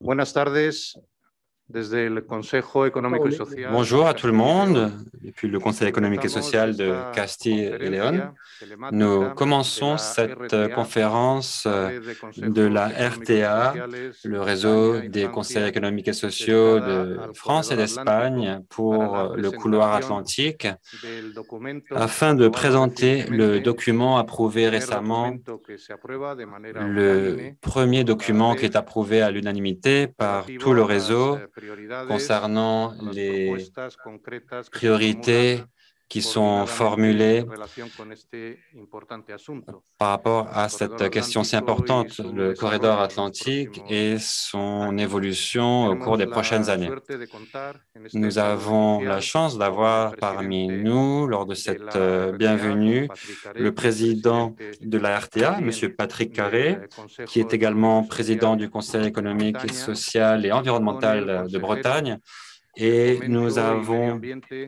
Buenas tardes. Desde el Consejo Económico y Social. Bonjour à tout le monde. Depuis le Conseil économique et social de Castille et Léon, nous commençons cette conférence de la RTA, le réseau des conseils économiques et sociaux de France et d'Espagne pour le couloir atlantique, afin de présenter le document approuvé récemment, le premier document qui est approuvé à l'unanimité par tout le réseau concernant les priorités qui sont formulées par rapport à cette question si importante, le corridor atlantique et son évolution au cours des prochaines années. Nous avons la chance d'avoir parmi nous, lors de cette bienvenue, le président de la RTA, M. Patrick Carré, qui est également président du Conseil économique, social et environnemental de Bretagne. Et nous avons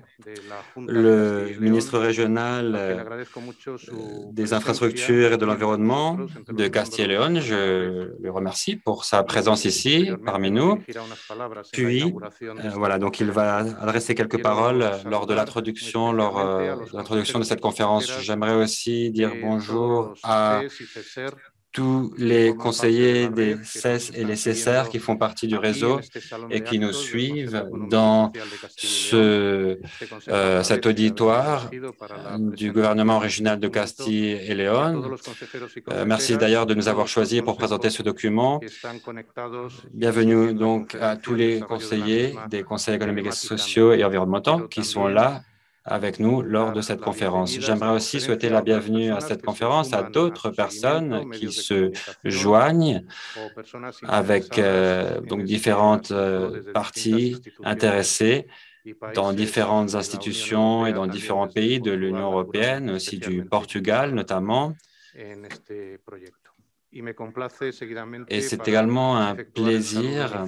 le ministre régional des infrastructures et de l'environnement de Castille et Léon. Je le remercie pour sa présence ici parmi nous. Puis, voilà, donc il va adresser quelques paroles lors de l'introduction, de cette conférence. J'aimerais aussi dire bonjour à tous les conseillers des CES et les CESER qui font partie du réseau et qui nous suivent dans cet auditoire du gouvernement régional de Castille et Léon. Merci d'ailleurs de nous avoir choisis pour présenter ce document. Bienvenue donc à tous les conseillers des conseils économiques et sociaux et environnementaux qui sont là avec nous lors de cette conférence. J'aimerais aussi souhaiter la bienvenue à cette conférence à d'autres personnes qui se joignent avec donc différentes parties intéressées dans différentes institutions et dans différents pays de l'Union européenne, aussi du Portugal notamment. Et c'est également un plaisir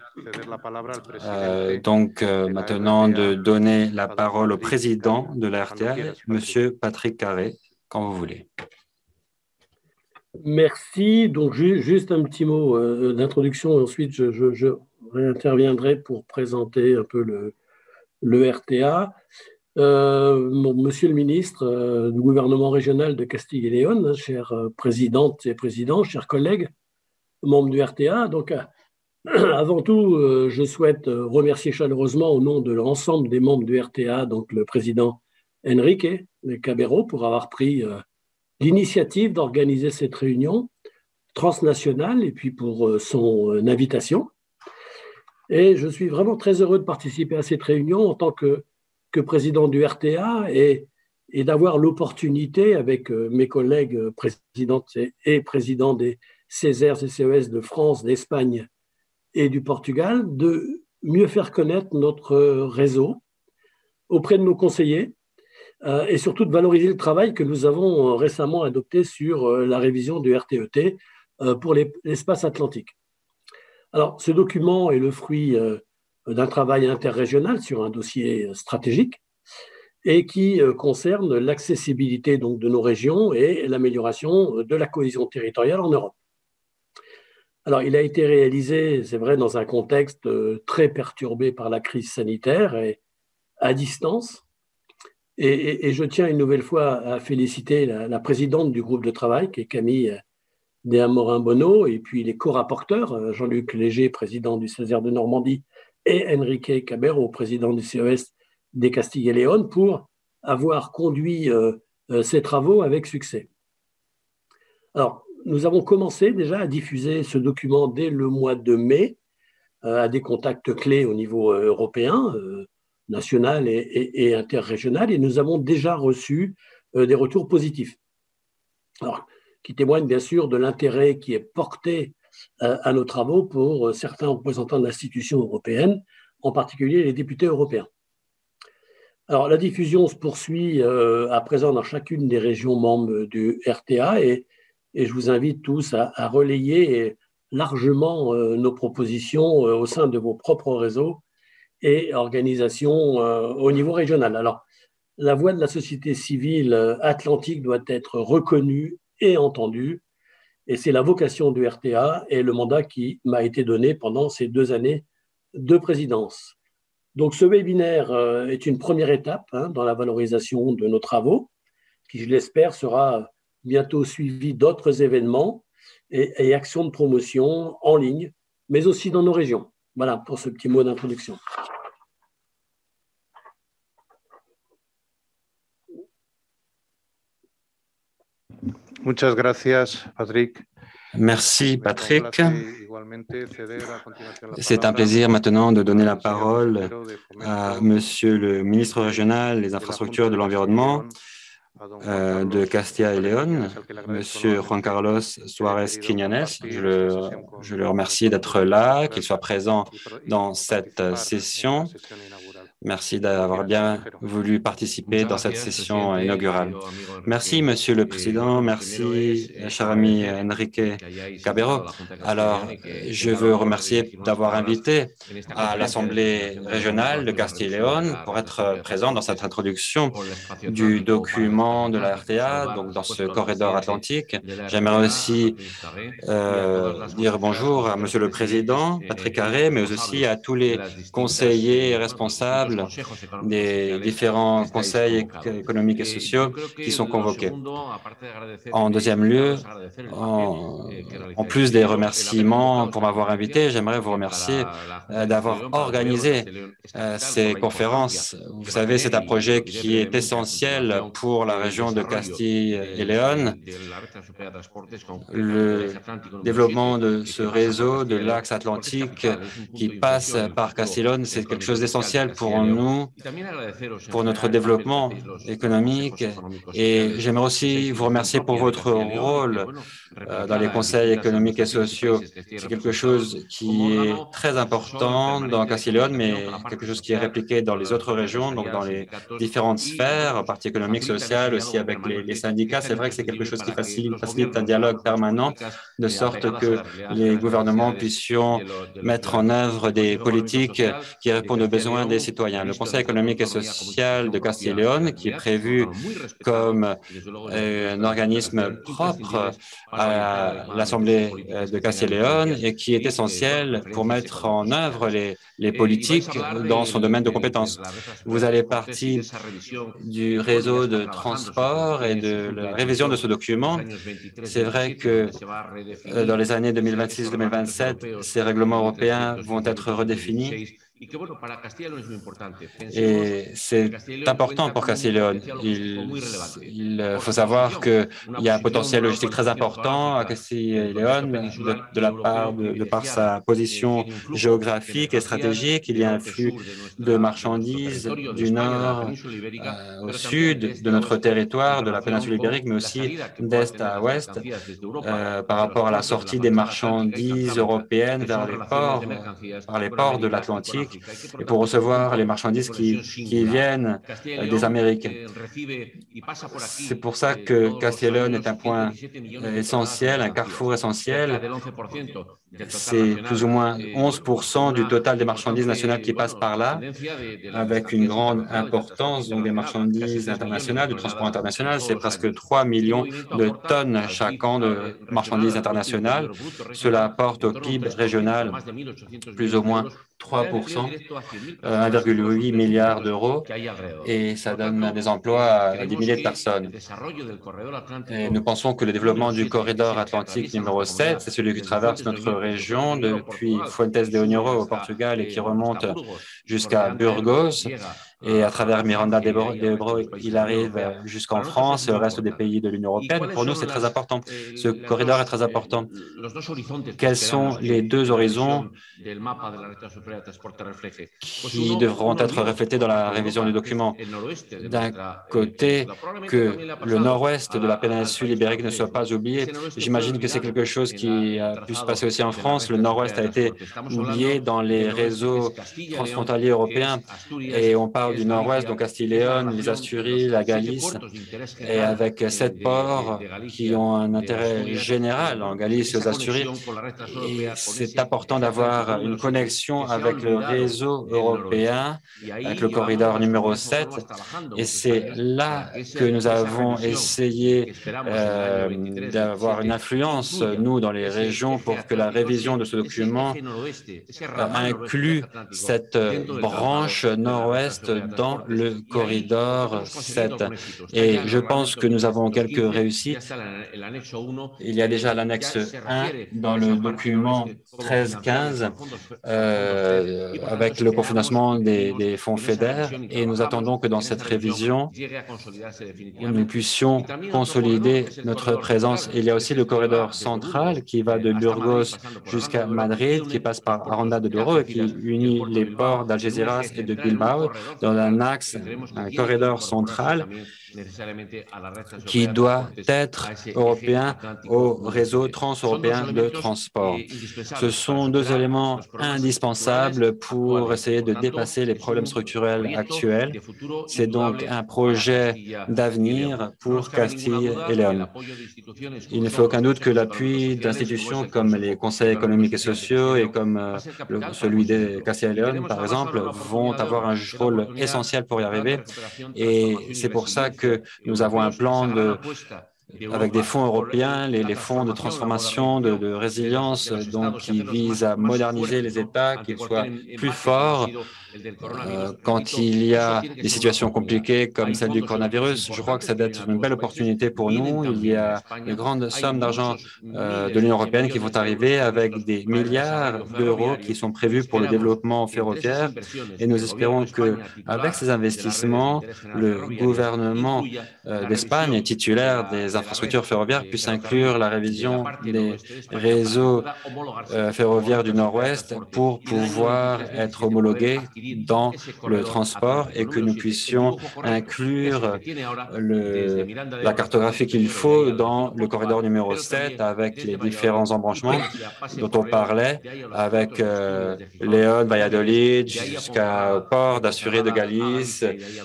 maintenant de donner la parole au président de la RTA, M. Patrick Carré, quand vous voulez. Merci. Donc, juste un petit mot d'introduction et ensuite je réinterviendrai pour présenter un peu le RTA. Monsieur le ministre du gouvernement régional de Castille et Léon, chères présidentes et présidents, chers collègues, membres du RTA. Donc, avant tout, je souhaite remercier chaleureusement au nom de l'ensemble des membres du RTA, donc le président Enrique Cabero, pour avoir pris l'initiative d'organiser cette réunion transnationale et puis pour son invitation. Et je suis vraiment très heureux de participer à cette réunion en tant que président du RTA et d'avoir l'opportunité avec mes collègues présidentes et présidents des CESER et CES de France, d'Espagne et du Portugal de mieux faire connaître notre réseau auprès de nos conseillers et surtout de valoriser le travail que nous avons récemment adopté sur la révision du RTET pour l'espace atlantique. Alors, ce document est le fruit d'un travail interrégional sur un dossier stratégique et qui concerne l'accessibilité donc de nos régions et l'amélioration de la cohésion territoriale en Europe. Alors, il a été réalisé, c'est vrai, dans un contexte très perturbé par la crise sanitaire et à distance. Et je tiens une nouvelle fois à féliciter la présidente du groupe de travail, qui est Camille Déa-Morin-Bonneau, et puis les co-rapporteurs, Jean-Luc Léger, président du CESER de Normandie, et Enrique Cabero, président du CES des Castille et Léon, pour avoir conduit ces travaux avec succès. Alors, nous avons commencé déjà à diffuser ce document dès le mois de mai à des contacts clés au niveau européen, national et interrégional, et nous avons déjà reçu des retours positifs. Alors, qui témoignent bien sûr de l'intérêt qui est porté à nos travaux pour certains représentants de l'institution européenne, en particulier les députés européens. Alors, la diffusion se poursuit à présent dans chacune des régions membres du RTA et je vous invite tous à relayer largement nos propositions au sein de vos propres réseaux et organisations au niveau régional. Alors, la voix de la société civile atlantique doit être reconnue et entendue Et c'est la vocation du RTA et le mandat qui m'a été donné pendant ces 2 années de présidence. Donc ce webinaire est une première étape dans la valorisation de nos travaux, qui, je l'espère, sera bientôt suivi d'autres événements et actions de promotion en ligne, mais aussi dans nos régions. Voilà pour ce petit mot d'introduction. Muchas gracias, Patrick. Merci, Patrick. C'est un plaisir maintenant de donner la parole à Monsieur le ministre régional des infrastructures de l'environnement de Castilla y León, Monsieur Juan Carlos Suárez Quiñones. Je le remercie d'être là, qu'il soit présent dans cette session. Merci d'avoir bien voulu participer dans cette session inaugurale. Merci, Monsieur le Président. Merci, cher ami Enrique Cabero. Alors, je veux remercier d'avoir invité à l'Assemblée régionale de Castilla y León pour être présent dans cette introduction du document de la RTA, donc dans ce corridor atlantique. J'aimerais aussi dire bonjour à Monsieur le Président, Patrick Harré, mais aussi à tous les conseillers responsables des différents conseils économiques et sociaux qui sont convoqués. En deuxième lieu, en plus des remerciements pour m'avoir invité, j'aimerais vous remercier d'avoir organisé ces conférences. Vous savez, c'est un projet qui est essentiel pour la région de Castille et Léon. Le développement de ce réseau de l'axe atlantique qui passe par Castille et Léon, c'est quelque chose d'essentiel pour nous, pour notre développement économique. Et j'aimerais aussi vous remercier pour votre rôle dans les conseils économiques et sociaux. C'est quelque chose qui est très important dans Castille et Léon, mais quelque chose qui est répliqué dans les autres régions, donc dans les différentes sphères, partie économique, sociale, aussi avec les syndicats. C'est vrai que c'est quelque chose qui facilite un dialogue permanent, de sorte que les gouvernements puissent mettre en œuvre des politiques qui répondent aux besoins des citoyens. Le Conseil économique et social de Castille et Léon, qui est prévu comme un organisme propre à l'Assemblée de Castille et Léon et qui est essentiel pour mettre en œuvre les politiques dans son domaine de compétences. Vous allez partie du réseau de transport et de la révision de ce document. C'est vrai que dans les années 2026-2027, ces règlements européens vont être redéfinis. Et c'est important pour Castille et Léon. Il faut savoir qu'il y a un potentiel logistique très important à Castille et Léon de par sa position géographique et stratégique. Il y a un flux de marchandises du nord au sud de notre territoire, de la péninsule ibérique, mais aussi d'est à ouest, par rapport à la sortie des marchandises européennes vers par les ports de l'Atlantique, et pour recevoir les marchandises qui viennent des Amériques. C'est pour ça que Castille et Léon est un point essentiel, un carrefour essentiel. C'est plus ou moins 11% du total des marchandises nationales qui passent par là, avec une grande importance donc des marchandises internationales, du transport international. C'est presque 3 millions de tonnes chaque an de marchandises internationales. Cela apporte au PIB régional plus ou moins 3%, 1,8 milliard d'euros, et ça donne des emplois à des milliers de personnes. Et nous pensons que le développement du corridor atlantique numéro 7, c'est celui qui traverse notre région depuis Fuentes de Oñoro au Portugal et qui remonte jusqu'à Burgos. Et à travers Miranda de Ebro, il arrive jusqu'en France et au reste des pays de l'Union européenne. Pour nous, c'est très important. Ce corridor est très important. Quels sont les deux horizons qui devront être reflétés dans la révision du document? D'un côté, que le nord-ouest de la péninsule ibérique ne soit pas oublié. J'imagine que c'est quelque chose qui a pu se passer aussi en France. Le nord-ouest a été oublié dans les réseaux transfrontaliers européens et on parle corridor du Nord-Ouest, donc Castille-Léon, les Asturies, la Galice, et avec 7 ports qui ont un intérêt général en Galice et aux Asturies. Et c'est important d'avoir une connexion avec le réseau européen, avec le corridor numéro 7. Et c'est là que nous avons essayé d'avoir une influence, nous, dans les régions, pour que la révision de ce document inclue cette branche nord-ouest dans le corridor 7. Et je pense que nous avons quelques réussites. Il y a déjà l'annexe 1 dans le document 13-15 avec le cofinancement des fonds FEDER, et nous attendons que dans cette révision, nous puissions consolider notre présence. Il y a aussi le corridor central qui va de Burgos jusqu'à Madrid, qui passe par Aranda de Douro et qui unit les ports d'Algeciras et de Bilbao dans un axe, un corridor central qui doit être européen au réseau transeuropéen de transport. Ce sont deux éléments indispensables pour essayer de dépasser les problèmes structurels actuels. C'est donc un projet d'avenir pour Castille et Léon. Il ne fait aucun doute que l'appui d'institutions comme les conseils économiques et sociaux et comme celui de Castille et Léon, par exemple, vont avoir un rôle essentiel pour y arriver. Et c'est pour ça que nous avons un plan avec des fonds européens, les fonds de transformation, de résilience, donc qui visent à moderniser les États, qu'ils soient plus forts quand il y a des situations compliquées comme celle du coronavirus. Je crois que ça doit être une belle opportunité pour nous. Il y a de grandes sommes d'argent de l'Union européenne qui vont arriver avec des milliards d'euros qui sont prévus pour le développement ferroviaire. Et nous espérons qu'avec ces investissements, le gouvernement d'Espagne, titulaire des infrastructures ferroviaires, puisse inclure la révision des réseaux ferroviaires du Nord-Ouest pour pouvoir être homologués dans le transport et que nous puissions inclure la cartographie qu'il faut dans le corridor numéro 7 avec les différents embranchements dont on parlait, avec Léon, Valladolid, jusqu'au port d'Asturies de Galice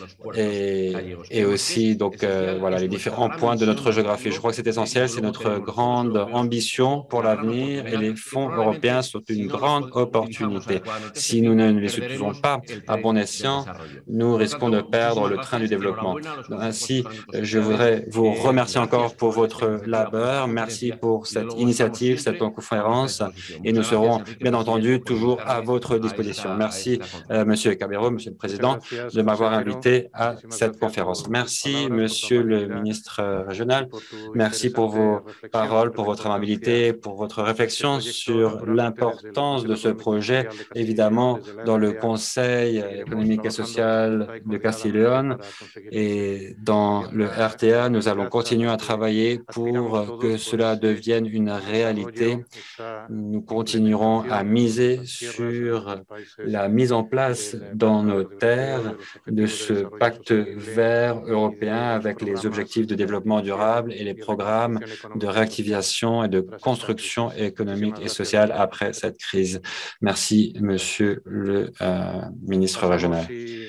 et aussi donc, voilà, les différents points de notre géographie. Je crois que c'est essentiel, c'est notre grande ambition pour l'avenir et les fonds européens sont une grande opportunité. Si nous ne les soutenons pas à bon escient, nous risquons de perdre le train du développement. Ainsi, je voudrais vous remercier encore pour votre labeur. Merci pour cette initiative, cette conférence, et nous serons bien entendu toujours à votre disposition. Merci, Monsieur Cabero, Monsieur le Président, de m'avoir invité à cette conférence. Merci, Monsieur le ministre régional. Merci pour vos paroles, pour votre amabilité, pour votre réflexion sur l'importance de ce projet, évidemment, dans le Conseil économique et social de Castille-Léon et dans le RTA. Nous allons continuer à travailler pour que cela devienne une réalité. Nous continuerons à miser sur la mise en place dans nos terres de ce pacte vert européen avec les objectifs de développement durable et les programmes de réactivation et de construction économique et sociale après cette crise. Merci, Monsieur le ministre régional.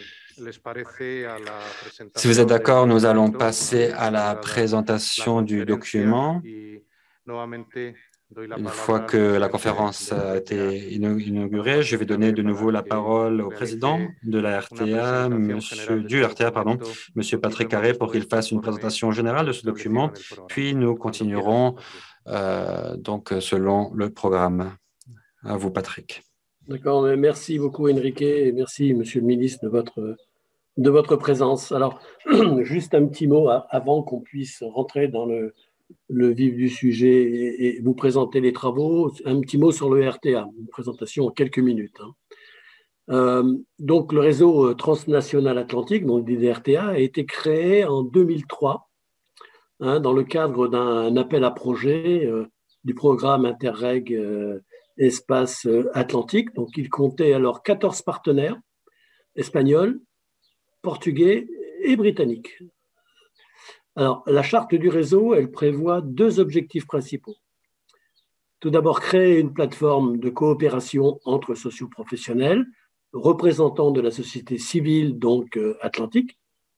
Si vous êtes d'accord, nous allons passer à la présentation du document. Une fois que la conférence a été inaugurée, je vais donner de nouveau la parole au président de la RTA, Monsieur Patrick Carré, pour qu'il fasse une présentation générale de ce document, puis nous continuerons donc selon le programme. À vous, Patrick. D'accord, merci beaucoup, Enrique, et merci, Monsieur le ministre, de votre présence. Alors, juste un petit mot avant qu'on puisse rentrer dans le vif du sujet et vous présenter les travaux. Un petit mot sur le RTA, une présentation en quelques minutes. Donc, le réseau transnational atlantique, donc des RTA, a été créé en 2003 dans le cadre d'un appel à projet du programme Interreg Espace Atlantique. Donc, il comptait alors 14 partenaires espagnols, portugais et britanniques. Alors, la charte du réseau, elle prévoit deux objectifs principaux. Tout d'abord, créer une plateforme de coopération entre socioprofessionnels représentants de la société civile, donc atlantique.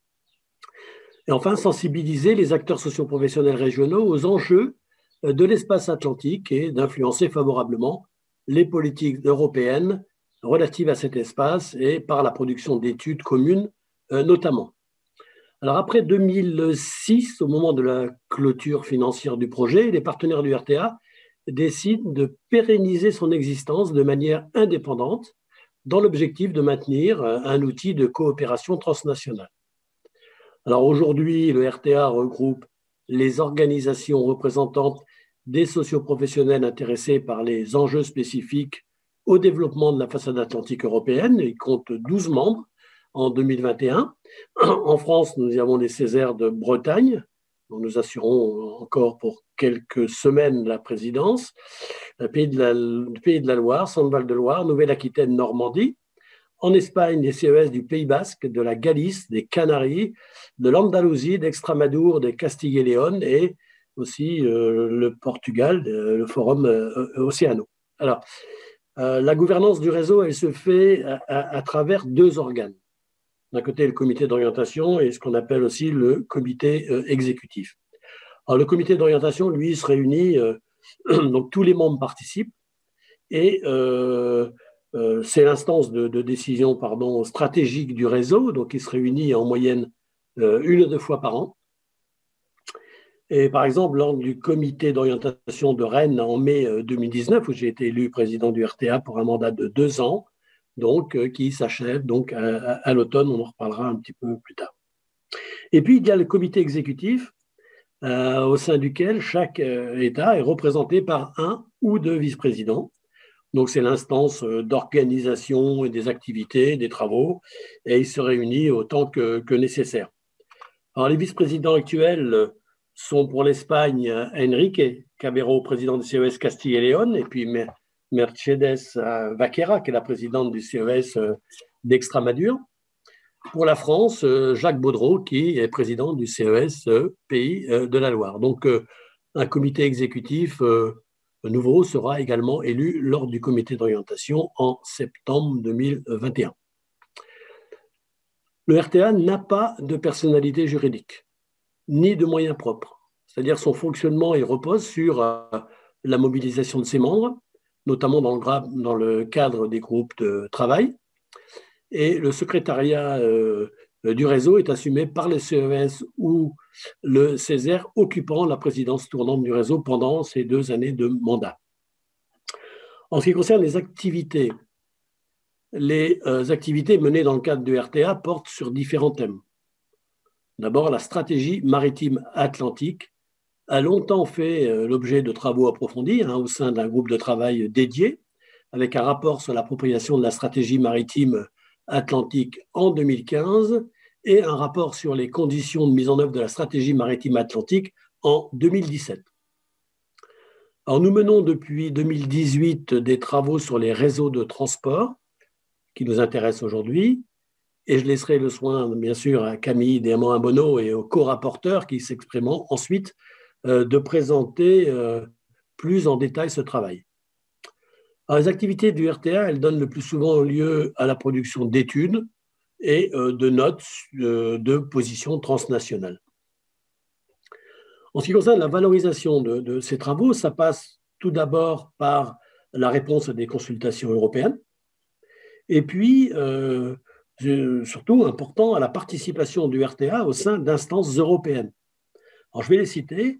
Et enfin, sensibiliser les acteurs socioprofessionnels régionaux aux enjeux de l'espace atlantique et d'influencer favorablement les politiques européennes relatives à cet espace et par la production d'études communes notamment. Alors après 2006, au moment de la clôture financière du projet, les partenaires du RTA décident de pérenniser son existence de manière indépendante dans l'objectif de maintenir un outil de coopération transnationale. Alors aujourd'hui, le RTA regroupe les organisations représentantes des socioprofessionnels intéressés par les enjeux spécifiques au développement de la façade atlantique européenne. Il compte 12 membres en 2021. En France, nous y avons les Césaires de Bretagne, dont nous assurons encore pour quelques semaines la présidence, le Pays de la Loire, Centre-Val de Loire, Nouvelle-Aquitaine, Normandie. En Espagne, les CES du Pays Basque, de la Galice, des Canaries, de l'Andalousie, d'Extramadour, de Castille et Léon et aussi le Portugal, le Forum Océano. Alors, la gouvernance du réseau, elle se fait à travers deux organes. D'un côté, le comité d'orientation et ce qu'on appelle aussi le comité exécutif. Alors, le comité d'orientation, lui, se réunit, donc tous les membres participent et c'est l'instance de décision stratégique du réseau, donc il se réunit en moyenne 1 ou 2 fois par an. Et par exemple, lors du comité d'orientation de Rennes en mai 2019, où j'ai été élu président du RTA pour un mandat de 2 ans, donc qui s'achève donc à l'automne, on en reparlera un petit peu plus tard. Et puis, il y a le comité exécutif, au sein duquel chaque État est représenté par 1 ou 2 vice-présidents. Donc, c'est l'instance d'organisation des activités, des travaux, et il se réunit autant que nécessaire. Alors, les vice-présidents actuels sont pour l'Espagne Enrique Cabero, président du CES Castille et Léon, et puis Mercedes Vaquera, qui est la présidente du CES d'Extramadur. Pour la France, Jacques Baudreau, qui est président du CES Pays de la Loire. Donc, un comité exécutif nouveau sera également élu lors du comité d'orientation en septembre 2021. Le RTA n'a pas de personnalité juridique, ni de moyens propres. C'est-à-dire son fonctionnement, il repose sur la mobilisation de ses membres, notamment dans le cadre des groupes de travail. Et le secrétariat du réseau est assumé par le CES ou le Césaire, occupant la présidence tournante du réseau pendant ces 2 années de mandat. En ce qui concerne les activités menées dans le cadre du RTA portent sur différents thèmes. D'abord, la stratégie maritime atlantique a longtemps fait l'objet de travaux approfondis au sein d'un groupe de travail dédié, avec un rapport sur l'appropriation de la stratégie maritime atlantique en 2015 et un rapport sur les conditions de mise en œuvre de la stratégie maritime atlantique en 2017. Alors, nous menons depuis 2018 des travaux sur les réseaux de transport qui nous intéressent aujourd'hui, et je laisserai le soin, bien sûr, à Camille Desmond-Imbono et aux co-rapporteurs qui s'exprimeront ensuite de présenter plus en détail ce travail. Alors, les activités du RTA, elles donnent le plus souvent lieu à la production d'études et de notes de positions transnationales. En ce qui concerne la valorisation de ces travaux, ça passe tout d'abord par la réponse à des consultations européennes et puis, surtout important, à la participation du RTA au sein d'instances européennes. Alors, je vais les citer.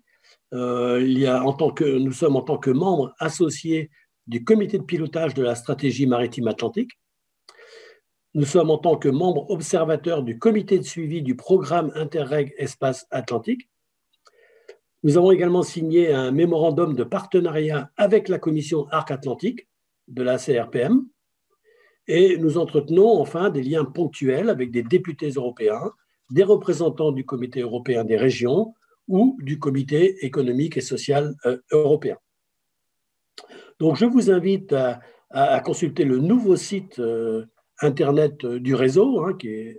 Nous sommes en tant que membres associés du comité de pilotage de la stratégie maritime atlantique. Nous sommes en tant que membres observateurs du comité de suivi du programme Interreg Espace Atlantique. Nous avons également signé un mémorandum de partenariat avec la commission Arc Atlantique de la CRPM et nous entretenons enfin des liens ponctuels avec des députés européens, des représentants du comité européen des régions ou du comité économique et social européen. Donc, je vous invite à consulter le nouveau site Internet du réseau, qui est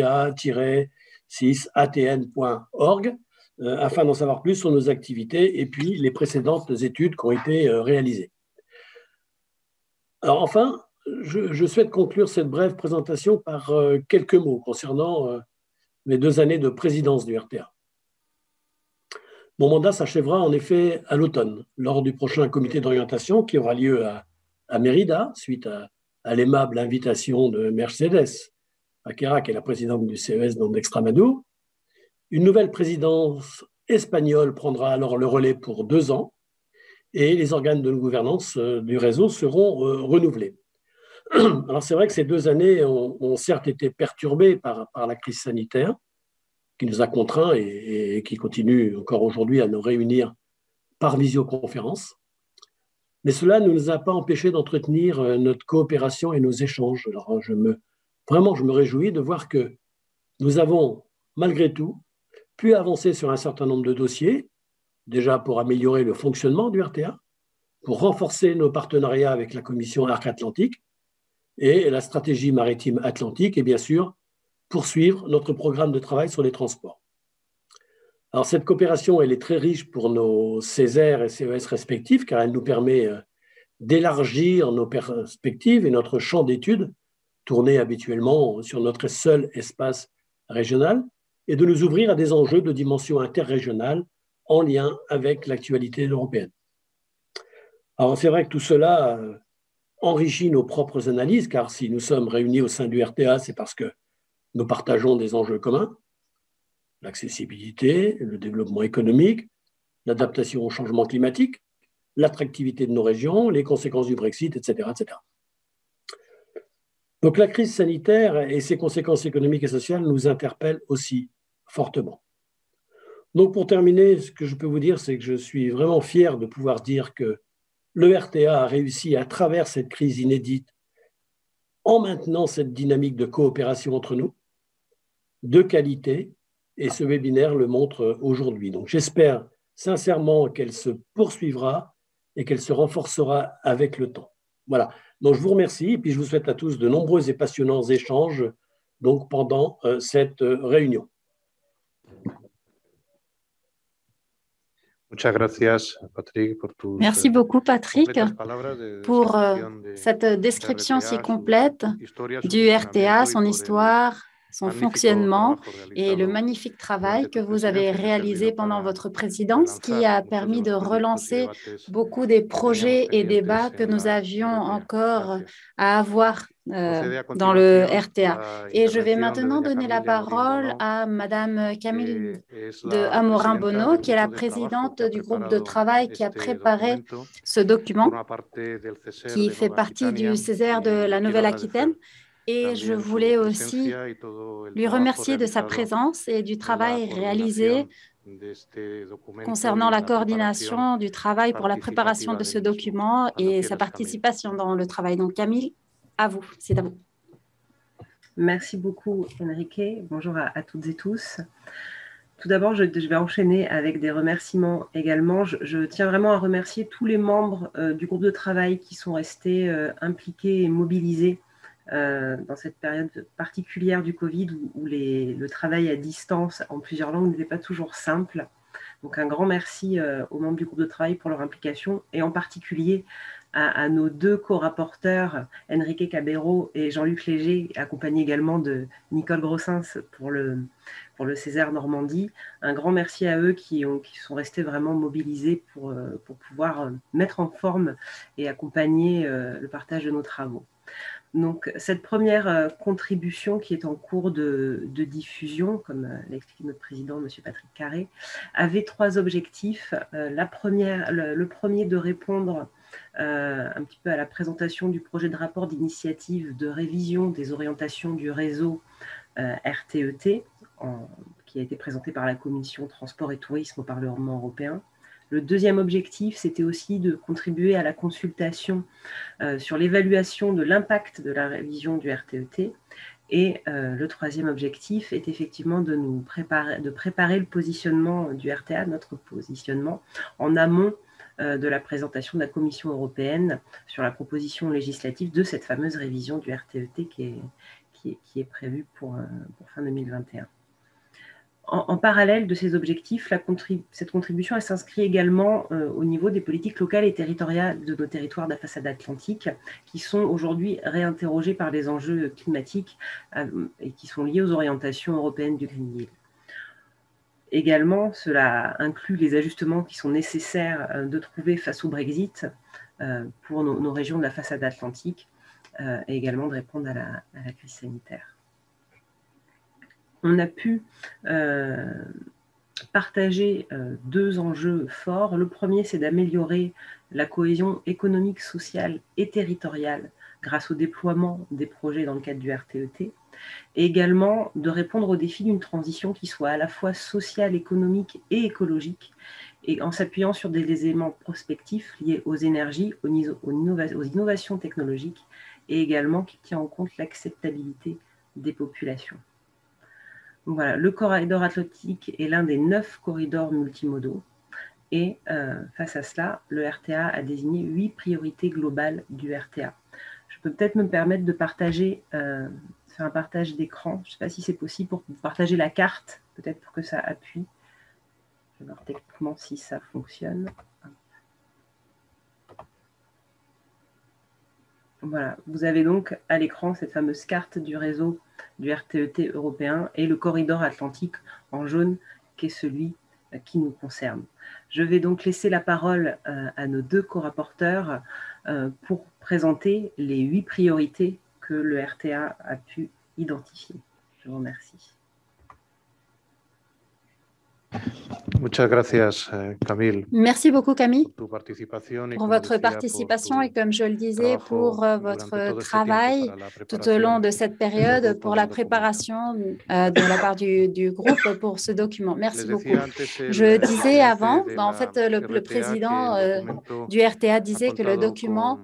rta-6atn.org, afin d'en savoir plus sur nos activités et puis les précédentes études qui ont été réalisées. Alors enfin, je souhaite conclure cette brève présentation par quelques mots concernant mes 2 années de présidence du RTA. Mon mandat s'achèvera en effet à l'automne, lors du prochain comité d'orientation qui aura lieu à Mérida, suite à l'aimable invitation de Mercedes Akera, qui est la présidente du CES d'Extramadour. Une nouvelle présidence espagnole prendra alors le relais pour 2 ans et les organes de gouvernance du réseau seront renouvelés. Alors c'est vrai que ces 2 années ont certes été perturbées par la crise sanitaire qui nous a contraints et qui continue encore aujourd'hui à nous réunir par visioconférence. Mais cela ne nous a pas empêchés d'entretenir notre coopération et nos échanges. Alors vraiment, je me réjouis de voir que nous avons, malgré tout, pu avancer sur un certain nombre de dossiers, déjà pour améliorer le fonctionnement du RTA, pour renforcer nos partenariats avec la Commission Arc Atlantique et la stratégie maritime atlantique, et bien sûr, poursuivre notre programme de travail sur les transports. Alors, cette coopération, elle est très riche pour nos Césaire et CES respectifs, car elle nous permet d'élargir nos perspectives et notre champ d'études, tourné habituellement sur notre seul espace régional, et de nous ouvrir à des enjeux de dimension interrégionale en lien avec l'actualité européenne. Alors, c'est vrai que tout cela enrichit nos propres analyses, car si nous sommes réunis au sein du RTA, c'est parce que nous partageons des enjeux communs, l'accessibilité, le développement économique, l'adaptation au changement climatique, l'attractivité de nos régions, les conséquences du Brexit, etc., etc. Donc la crise sanitaire et ses conséquences économiques et sociales nous interpellent aussi fortement. Donc pour terminer, ce que je peux vous dire, c'est que je suis vraiment fier de pouvoir dire que le RTA a réussi à travers cette crise inédite, en maintenant cette dynamique de coopération entre nous, de qualité, et ce webinaire le montre aujourd'hui. Donc j'espère sincèrement qu'elle se poursuivra et qu'elle se renforcera avec le temps. Voilà, donc je vous remercie et puis je vous souhaite à tous de nombreux et passionnants échanges donc, pendant cette réunion. Merci beaucoup, Patrick, pour cette description si complète du RTA, son histoire, son fonctionnement et le magnifique travail que vous avez réalisé pendant votre présidence qui a permis de relancer beaucoup des projets et débats que nous avions encore à avoir dans le RTA. Et je vais maintenant donner la parole à Madame Camille de Amorin-Bono, qui est la présidente du groupe de travail qui a préparé ce document, qui fait partie du Césaire de la Nouvelle-Aquitaine. Et je voulais aussi lui remercier de sa présence et du travail réalisé concernant la coordination du travail pour la préparation de ce document et sa participation dans le travail. Donc Camille, à vous, c'est à vous. Merci beaucoup Enrique, bonjour à toutes et tous. Tout d'abord, je vais enchaîner avec des remerciements également. Je tiens vraiment à remercier tous les membres du groupe de travail qui sont restés impliqués et mobilisés dans cette période particulière du Covid où le travail à distance en plusieurs langues n'était pas toujours simple. Donc un grand merci aux membres du groupe de travail pour leur implication et en particulier à nos 2 co-rapporteurs, Enrique Cabero et Jean-Luc Léger, accompagnés également de Nicole Grossens pour le Césaire Normandie. Un grand merci à eux qui sont restés vraiment mobilisés pour pouvoir mettre en forme et accompagner le partage de nos travaux. Donc, cette première contribution qui est en cours de diffusion, comme l'a expliqué notre président, M. Patrick Carré, avait 3 objectifs. Le premier de répondre un petit peu à la présentation du projet de rapport d'initiative de révision des orientations du réseau RTET, qui a été présenté par la Commission Transport et Tourisme au Parlement européen. Le deuxième objectif, c'était aussi de contribuer à la consultation sur l'évaluation de l'impact de la révision du RTET. Et le troisième objectif est effectivement de préparer le positionnement du RTA, notre positionnement, en amont de la présentation de la Commission européenne sur la proposition législative de cette fameuse révision du RTET qui est prévue pour fin 2021. En parallèle de ces objectifs, cette contribution s'inscrit également au niveau des politiques locales et territoriales de nos territoires de la façade atlantique, qui sont aujourd'hui réinterrogés par les enjeux climatiques et qui sont liés aux orientations européennes du Green Deal. Également, cela inclut les ajustements qui sont nécessaires de trouver face au Brexit pour nos régions de la façade atlantique et également de répondre à la crise sanitaire. On a pu partager deux enjeux forts. Le premier, c'est d'améliorer la cohésion économique, sociale et territoriale grâce au déploiement des projets dans le cadre du RTET, et également de répondre aux défis d'une transition qui soit à la fois sociale, économique et écologique, et en s'appuyant sur des éléments prospectifs liés aux énergies, aux innovations technologiques, et également qui tient en compte l'acceptabilité des populations. Donc voilà, le corridor atlantique est l'un des 9 corridors multimodaux, et face à cela, le RTA a désigné 8 priorités globales du RTA. Je peux peut-être me permettre de partager, faire un partage d'écran. Je ne sais pas si c'est possible pour partager la carte, peut-être pour que ça appuie. Je vais voir techniquement si ça fonctionne. Voilà, vous avez donc à l'écran cette fameuse carte du réseau du RTET européen et le corridor atlantique en jaune qui est celui qui nous concerne. Je vais donc laisser la parole à nos deux co-rapporteurs pour présenter les 8 priorités que le RTA a pu identifier. Je vous remercie. Muchas gracias, Camille. Merci beaucoup, Camille, pour votre participation et, comme je le disais, pour votre travail tout au long de cette période pour la préparation de la part du groupe pour ce document. Merci beaucoup. Je disais avant, en fait, le président du RTA disait que le document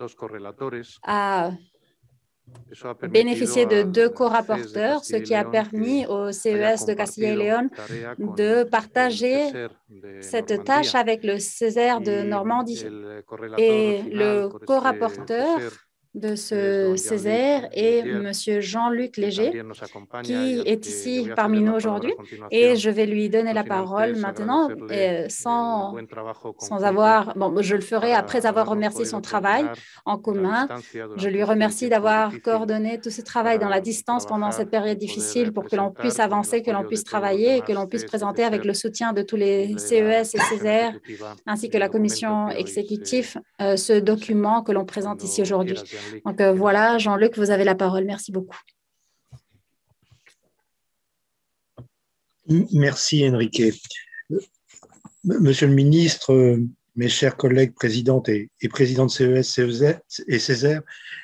a bénéficié de 2 co-rapporteurs, ce qui a permis au CES de Castilla y León de partager cette tâche avec le Césaire de Normandie. Et le co-rapporteur de ce Césaire est M. Jean-Luc Léger, qui est ici parmi nous aujourd'hui. Et je vais lui donner la parole maintenant, sans avoir... Bon, je le ferai après avoir remercié son travail en commun. Je lui remercie d'avoir coordonné tout ce travail dans la distance pendant cette période difficile pour que l'on puisse avancer, que l'on puisse travailler et que l'on puisse présenter avec le soutien de tous les CES et Césaire, ainsi que la commission exécutive, ce document que l'on présente ici aujourd'hui. Donc voilà, Jean-Luc, vous avez la parole. Merci beaucoup. Merci, Enrique. Monsieur le ministre, mes chers collègues présidentes et présidents de CES et Césaire,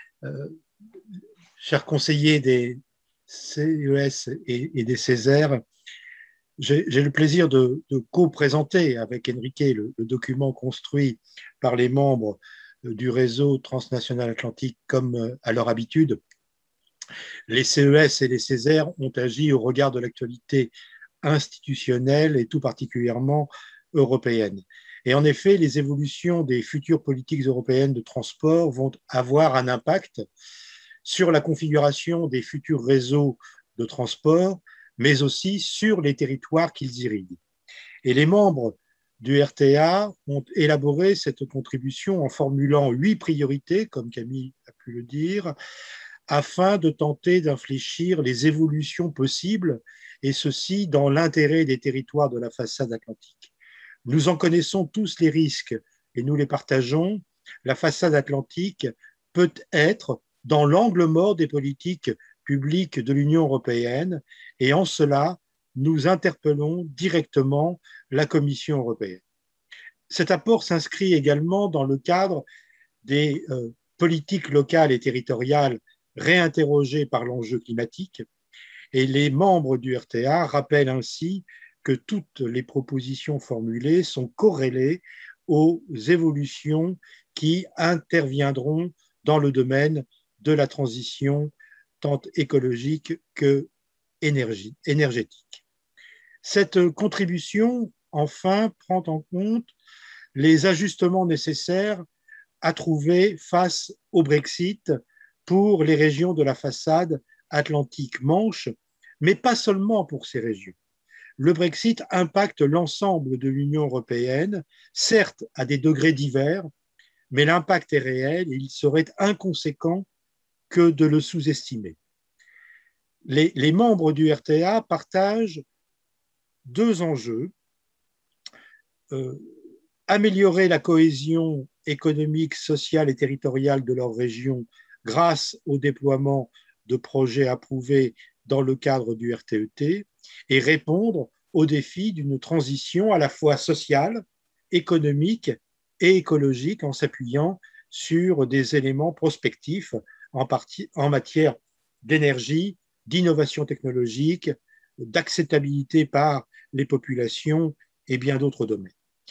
chers conseillers des CES et des Césaire, j'ai le plaisir de co-présenter avec Enrique le document construit par les membres du réseau transnational atlantique comme à leur habitude. Les CES et les Césaire ont agi au regard de l'actualité institutionnelle et tout particulièrement européenne. Et en effet, les évolutions des futures politiques européennes de transport vont avoir un impact sur la configuration des futurs réseaux de transport, mais aussi sur les territoires qu'ils irriguent. Et les membres du RTA ont élaboré cette contribution en formulant 8 priorités, comme Camille a pu le dire, afin de tenter d'infléchir les évolutions possibles, et ceci dans l'intérêt des territoires de la façade atlantique. Nous en connaissons tous les risques et nous les partageons. La façade atlantique peut être dans l'angle mort des politiques publiques de l'Union européenne, et en cela, nous interpellons directement la Commission européenne. Cet apport s'inscrit également dans le cadre des politiques locales et territoriales réinterrogées par l'enjeu climatique, et les membres du RTA rappellent ainsi que toutes les propositions formulées sont corrélées aux évolutions qui interviendront dans le domaine de la transition tant écologique que énergétique. Cette contribution, enfin, prend en compte les ajustements nécessaires à trouver face au Brexit pour les régions de la façade Atlantique-Manche, mais pas seulement pour ces régions. le Brexit impacte l'ensemble de l'Union européenne, certes à des degrés divers, mais l'impact est réel et il serait inconséquent que de le sous-estimer. Les membres du RTA partagent deux enjeux. Améliorer la cohésion économique, sociale et territoriale de leur région grâce au déploiement de projets approuvés dans le cadre du RTET et répondre aux défis d'une transition à la fois sociale, économique et écologique en s'appuyant sur des éléments prospectifs en matière d'énergie, d'innovation technologique, d'acceptabilité par les populations et bien d'autres domaines.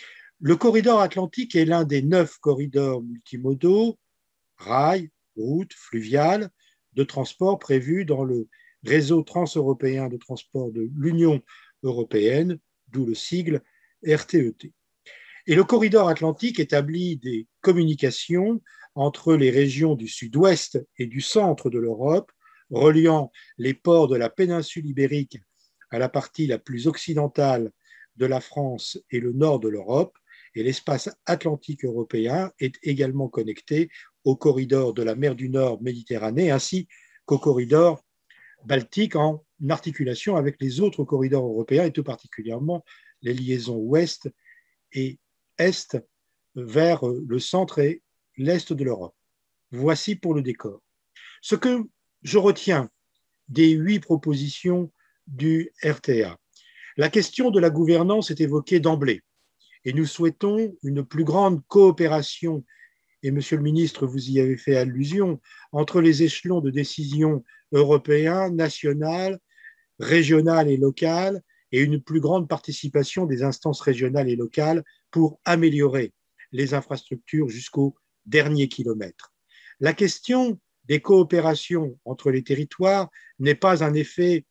Le corridor atlantique est l'un des 9 corridors multimodaux, rail, route, fluvial, de transport prévus dans le réseau transeuropéen de transport de l'Union européenne, d'où le sigle RTET. Et le corridor atlantique établit des communications entre les régions du sud-ouest et du centre de l'Europe, reliant les ports de la péninsule ibérique à la partie la plus occidentale de la France et le nord de l'Europe, et l'espace atlantique européen est également connecté au corridor de la mer du Nord Méditerranée ainsi qu'au corridor baltique en articulation avec les autres corridors européens et tout particulièrement les liaisons ouest et est vers le centre et l'est de l'Europe. Voici pour le décor. Ce que je retiens des 8 propositions du RTA. La question de la gouvernance est évoquée d'emblée et nous souhaitons une plus grande coopération, et Monsieur le ministre, vous y avez fait allusion, entre les échelons de décision européens, national, régional et local, et une plus grande participation des instances régionales et locales pour améliorer les infrastructures jusqu'au dernier kilomètre. La question des coopérations entre les territoires n'est pas un effet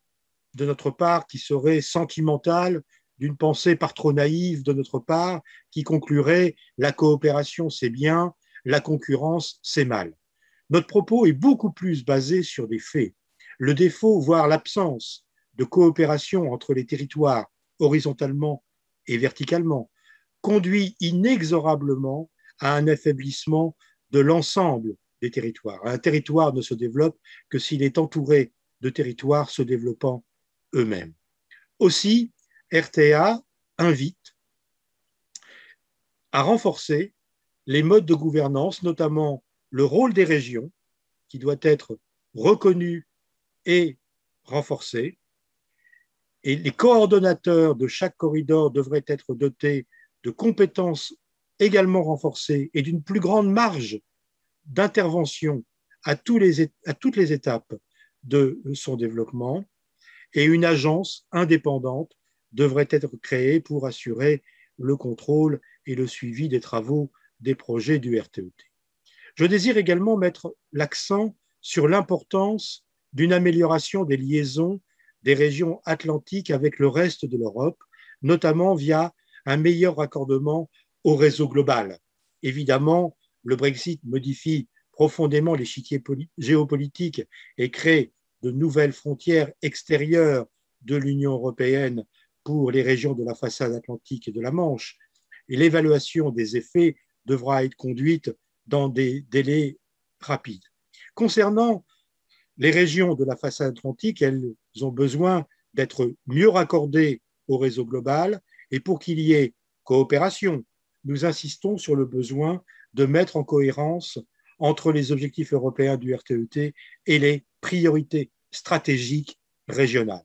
de notre part qui serait sentimental, d'une pensée par trop naïve de notre part qui conclurait la coopération c'est bien, la concurrence c'est mal. Notre propos est beaucoup plus basé sur des faits. Le défaut, voire l'absence de coopération entre les territoires horizontalement et verticalement conduit inexorablement à un affaiblissement de l'ensemble des territoires. Un territoire ne se développe que s'il est entouré de territoires se développant eux-mêmes. Aussi, RTA invite à renforcer les modes de gouvernance, notamment le rôle des régions, qui doit être reconnu et renforcé. Et les coordonnateurs de chaque corridor devraient être dotés de compétences également renforcées et d'une plus grande marge d'intervention à toutes les étapes de son développement. Et une agence indépendante devrait être créée pour assurer le contrôle et le suivi des travaux des projets du RTET. Je désire également mettre l'accent sur l'importance d'une amélioration des liaisons des régions atlantiques avec le reste de l'Europe, notamment via un meilleur raccordement au réseau global. Évidemment, le Brexit modifie profondément l'échiquier géopolitique et crée de nouvelles frontières extérieures de l'Union européenne pour les régions de la façade atlantique et de la Manche. Et l'évaluation des effets devra être conduite dans des délais rapides. Concernant les régions de la façade atlantique, elles ont besoin d'être mieux raccordées au réseau global et pour qu'il y ait coopération, nous insistons sur le besoin de mettre en cohérence entre les objectifs européens du RTET et les priorités stratégiques régionales.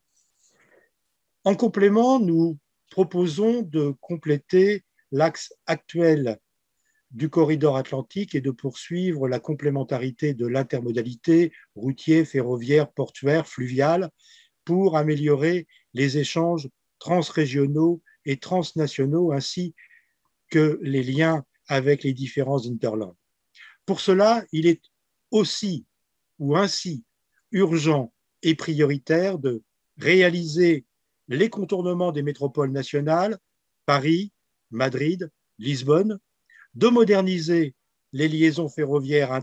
En complément, nous proposons de compléter l'axe actuel du corridor atlantique et de poursuivre la complémentarité de l'intermodalité routier, ferroviaire, portuaire, fluvial pour améliorer les échanges transrégionaux et transnationaux ainsi que les liens avec les différents hinterlands. Pour cela, il est aussi ou ainsi urgent et prioritaire de réaliser les contournements des métropoles nationales, Paris, Madrid, Lisbonne, de moderniser les liaisons ferroviaires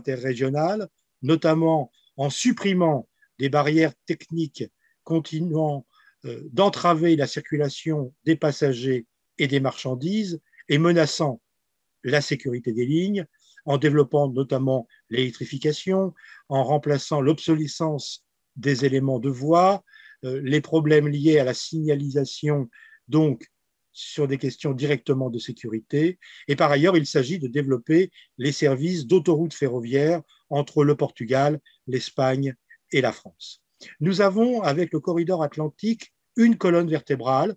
interrégionales, notamment en supprimant des barrières techniques continuant d'entraver la circulation des passagers et des marchandises et menaçant la sécurité des lignes, en développant notamment l'électrification, en remplaçant l'obsolescence des éléments de voie, les problèmes liés à la signalisation, donc sur des questions directement de sécurité. Et par ailleurs, il s'agit de développer les services d'autoroutes ferroviaires entre le Portugal, l'Espagne et la France. Nous avons, avec le corridor atlantique, une colonne vertébrale.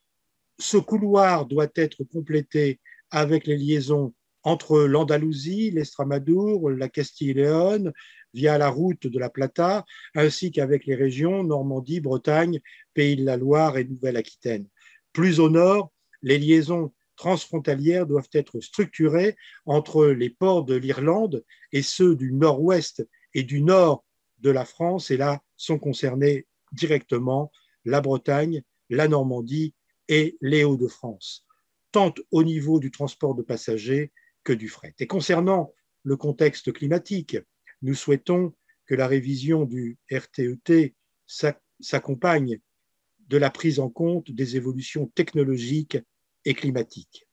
Ce couloir doit être complété avec les liaisons entre l'Andalousie, l'Estrémadure, la Castille et Léon, via la route de la Plata, ainsi qu'avec les régions Normandie, Bretagne, Pays de la Loire et Nouvelle-Aquitaine. Plus au nord, les liaisons transfrontalières doivent être structurées entre les ports de l'Irlande et ceux du nord-ouest et du nord de la France, et là sont concernés directement la Bretagne, la Normandie et les Hauts-de-France, tant au niveau du transport de passagers que du fret. Et concernant le contexte climatique, nous souhaitons que la révision du RTET s'accompagne de la prise en compte des évolutions technologiques et climatiques.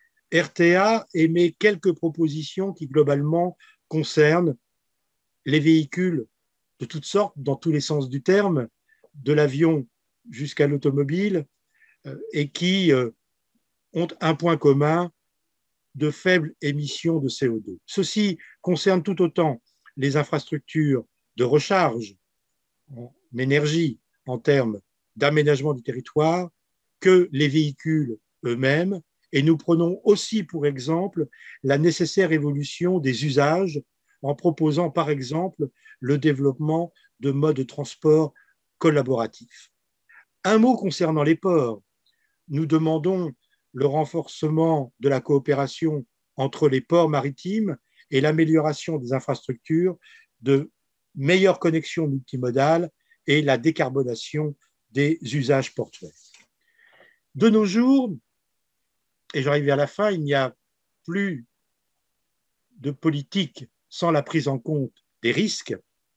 RTA émet quelques propositions qui globalement concernent les véhicules de toutes sortes, dans tous les sens du terme, de l'avion jusqu'à l'automobile, et qui ont un point commun de faibles émissions de CO2. Ceci concerne tout autant les infrastructures de recharge en énergie en termes d'aménagement du territoire que les véhicules eux-mêmes, et nous prenons aussi pour exemple la nécessaire évolution des usages en proposant par exemple le développement de modes de transport collaboratifs. Un mot concernant les ports. Nous demandons le renforcement de la coopération entre les ports maritimes et l'amélioration des infrastructures, de meilleures connexions multimodales et la décarbonation des usages portuaires. De nos jours, et j'arrive vers la fin, il n'y a plus de politique sans la prise en compte des risques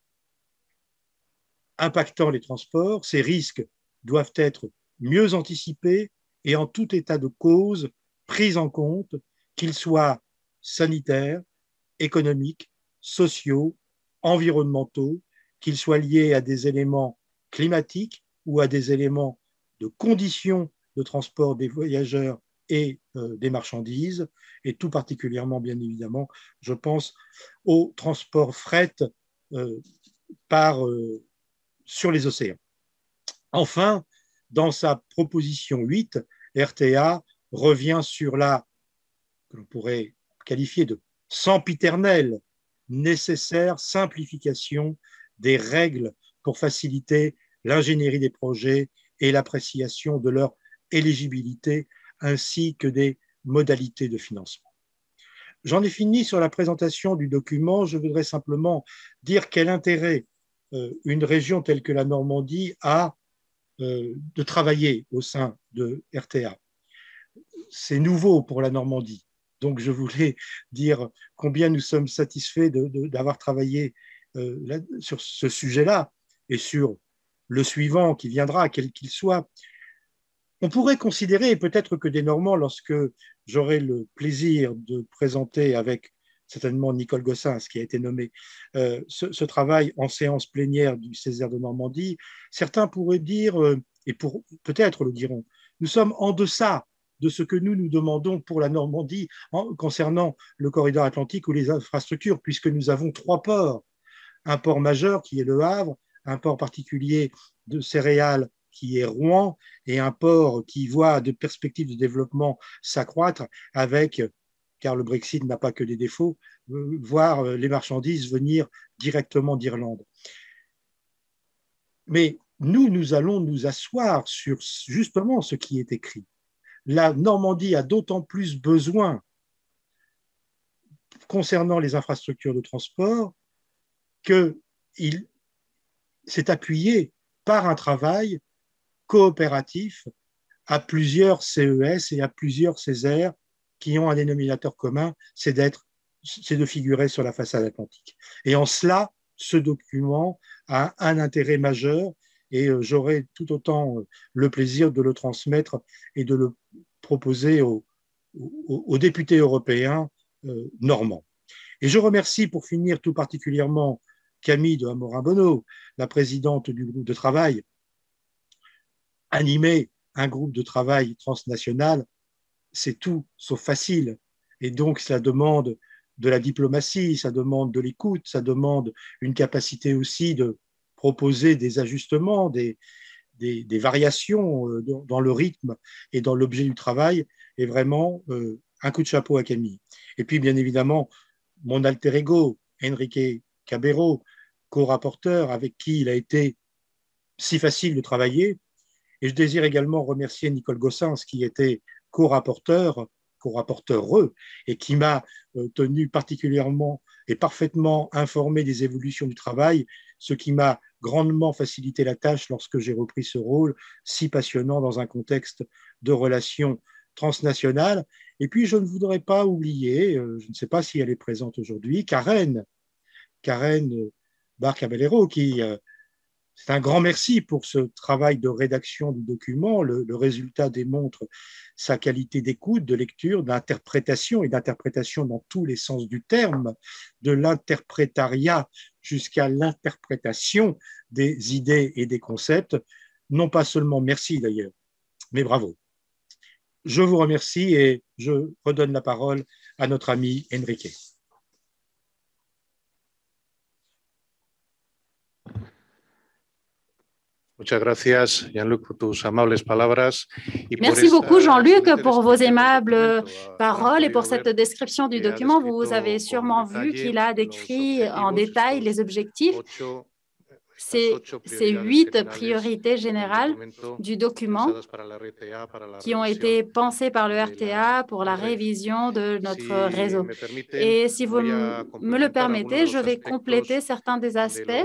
impactant les transports. Ces risques doivent être mieux anticipés et en tout état de cause pris en compte, qu'ils soient sanitaires, économiques, sociaux, environnementaux, qu'ils soient liés à des éléments climatiques ou à des éléments de conditions de transport des voyageurs et des marchandises, et tout particulièrement, bien évidemment, je pense au transport fret sur les océans. Enfin, dans sa proposition 8, RTA revient sur la, que l'on pourrait qualifier de sempiternelle, nécessaire simplification des règles pour faciliter l'ingénierie des projets et l'appréciation de leur éligibilité, ainsi que des modalités de financement. J'en ai fini sur la présentation du document. Je voudrais simplement dire quel intérêt une région telle que la Normandie a de travailler au sein de RTA. C'est nouveau pour la Normandie. Donc, je voulais dire combien nous sommes satisfaits d'avoir travaillé sur ce sujet-là et sur le suivant qui viendra, quel qu'il soit. On pourrait considérer, et peut-être que des Normands, lorsque j'aurai le plaisir de présenter avec certainement Nicole Gossens, qui a été nommé, ce travail en séance plénière du Césaire de Normandie, certains pourraient dire, et peut-être le diront, nous sommes en deçà de ce que nous demandons pour la Normandie concernant le corridor atlantique ou les infrastructures, puisque nous avons 3 ports. Un port majeur qui est Le Havre, un port particulier de céréales qui est Rouen, et un port qui voit de perspectives de développement s'accroître avec, car le Brexit n'a pas que des défauts, voir les marchandises venir directement d'Irlande. Mais nous allons nous asseoir sur justement ce qui est écrit. La Normandie a d'autant plus besoin, concernant les infrastructures de transport, qu'il s'est appuyé par un travail coopératif à plusieurs CES et à plusieurs Césaires qui ont un dénominateur commun, c'est de figurer sur la façade atlantique. Et en cela, ce document a un intérêt majeur et j'aurai tout autant le plaisir de le transmettre et de le proposer aux députés européens normands. Et je remercie pour finir tout particulièrement Camille de Amorin-Bonneau, la présidente du groupe de travail, animer un groupe de travail transnational, c'est tout sauf facile. Et donc, cela demande de la diplomatie, ça demande de l'écoute, ça demande une capacité aussi de proposer des ajustements, des variations dans le rythme et dans l'objet du travail. Et vraiment, un coup de chapeau à Camille. Et puis, bien évidemment, mon alter ego, Enrique Cabero, co-rapporteur, avec qui il a été si facile de travailler. Et je désire également remercier Nicole Gossens, qui était co-rapporteure, et qui m'a tenu particulièrement et parfaitement informé des évolutions du travail, ce qui m'a grandement facilité la tâche lorsque j'ai repris ce rôle si passionnant dans un contexte de relations transnationales. Et puis, je ne voudrais pas oublier, je ne sais pas si elle est présente aujourd'hui, Karen Barcabellero, qui c'est un grand merci pour ce travail de rédaction du document. Le résultat démontre sa qualité d'écoute, de lecture, d'interprétation, et d'interprétation dans tous les sens du terme, de l'interprétariat jusqu'à l'interprétation des idées et des concepts. Non pas seulement merci d'ailleurs, mais bravo. Je vous remercie et je redonne la parole à notre ami Enrique. Merci beaucoup, Jean-Luc, pour vos aimables paroles et pour cette description du document. Vous avez sûrement vu qu'il a décrit en détail les objectifs. Ces 8 priorités générales du document qui ont été pensées par le RTA pour la révision de notre réseau. Et si vous me le permettez, je vais compléter certains des aspects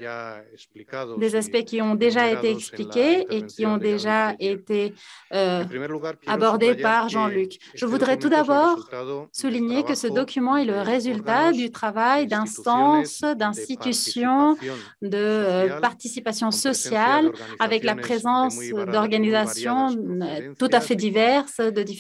qui ont déjà été expliqués et qui ont déjà été abordés par Jean-Luc. Je voudrais tout d'abord souligner que ce document est le résultat du travail d'instances, d'institutions, de participation sociale, avec la présence d'organisations tout à fait diverses,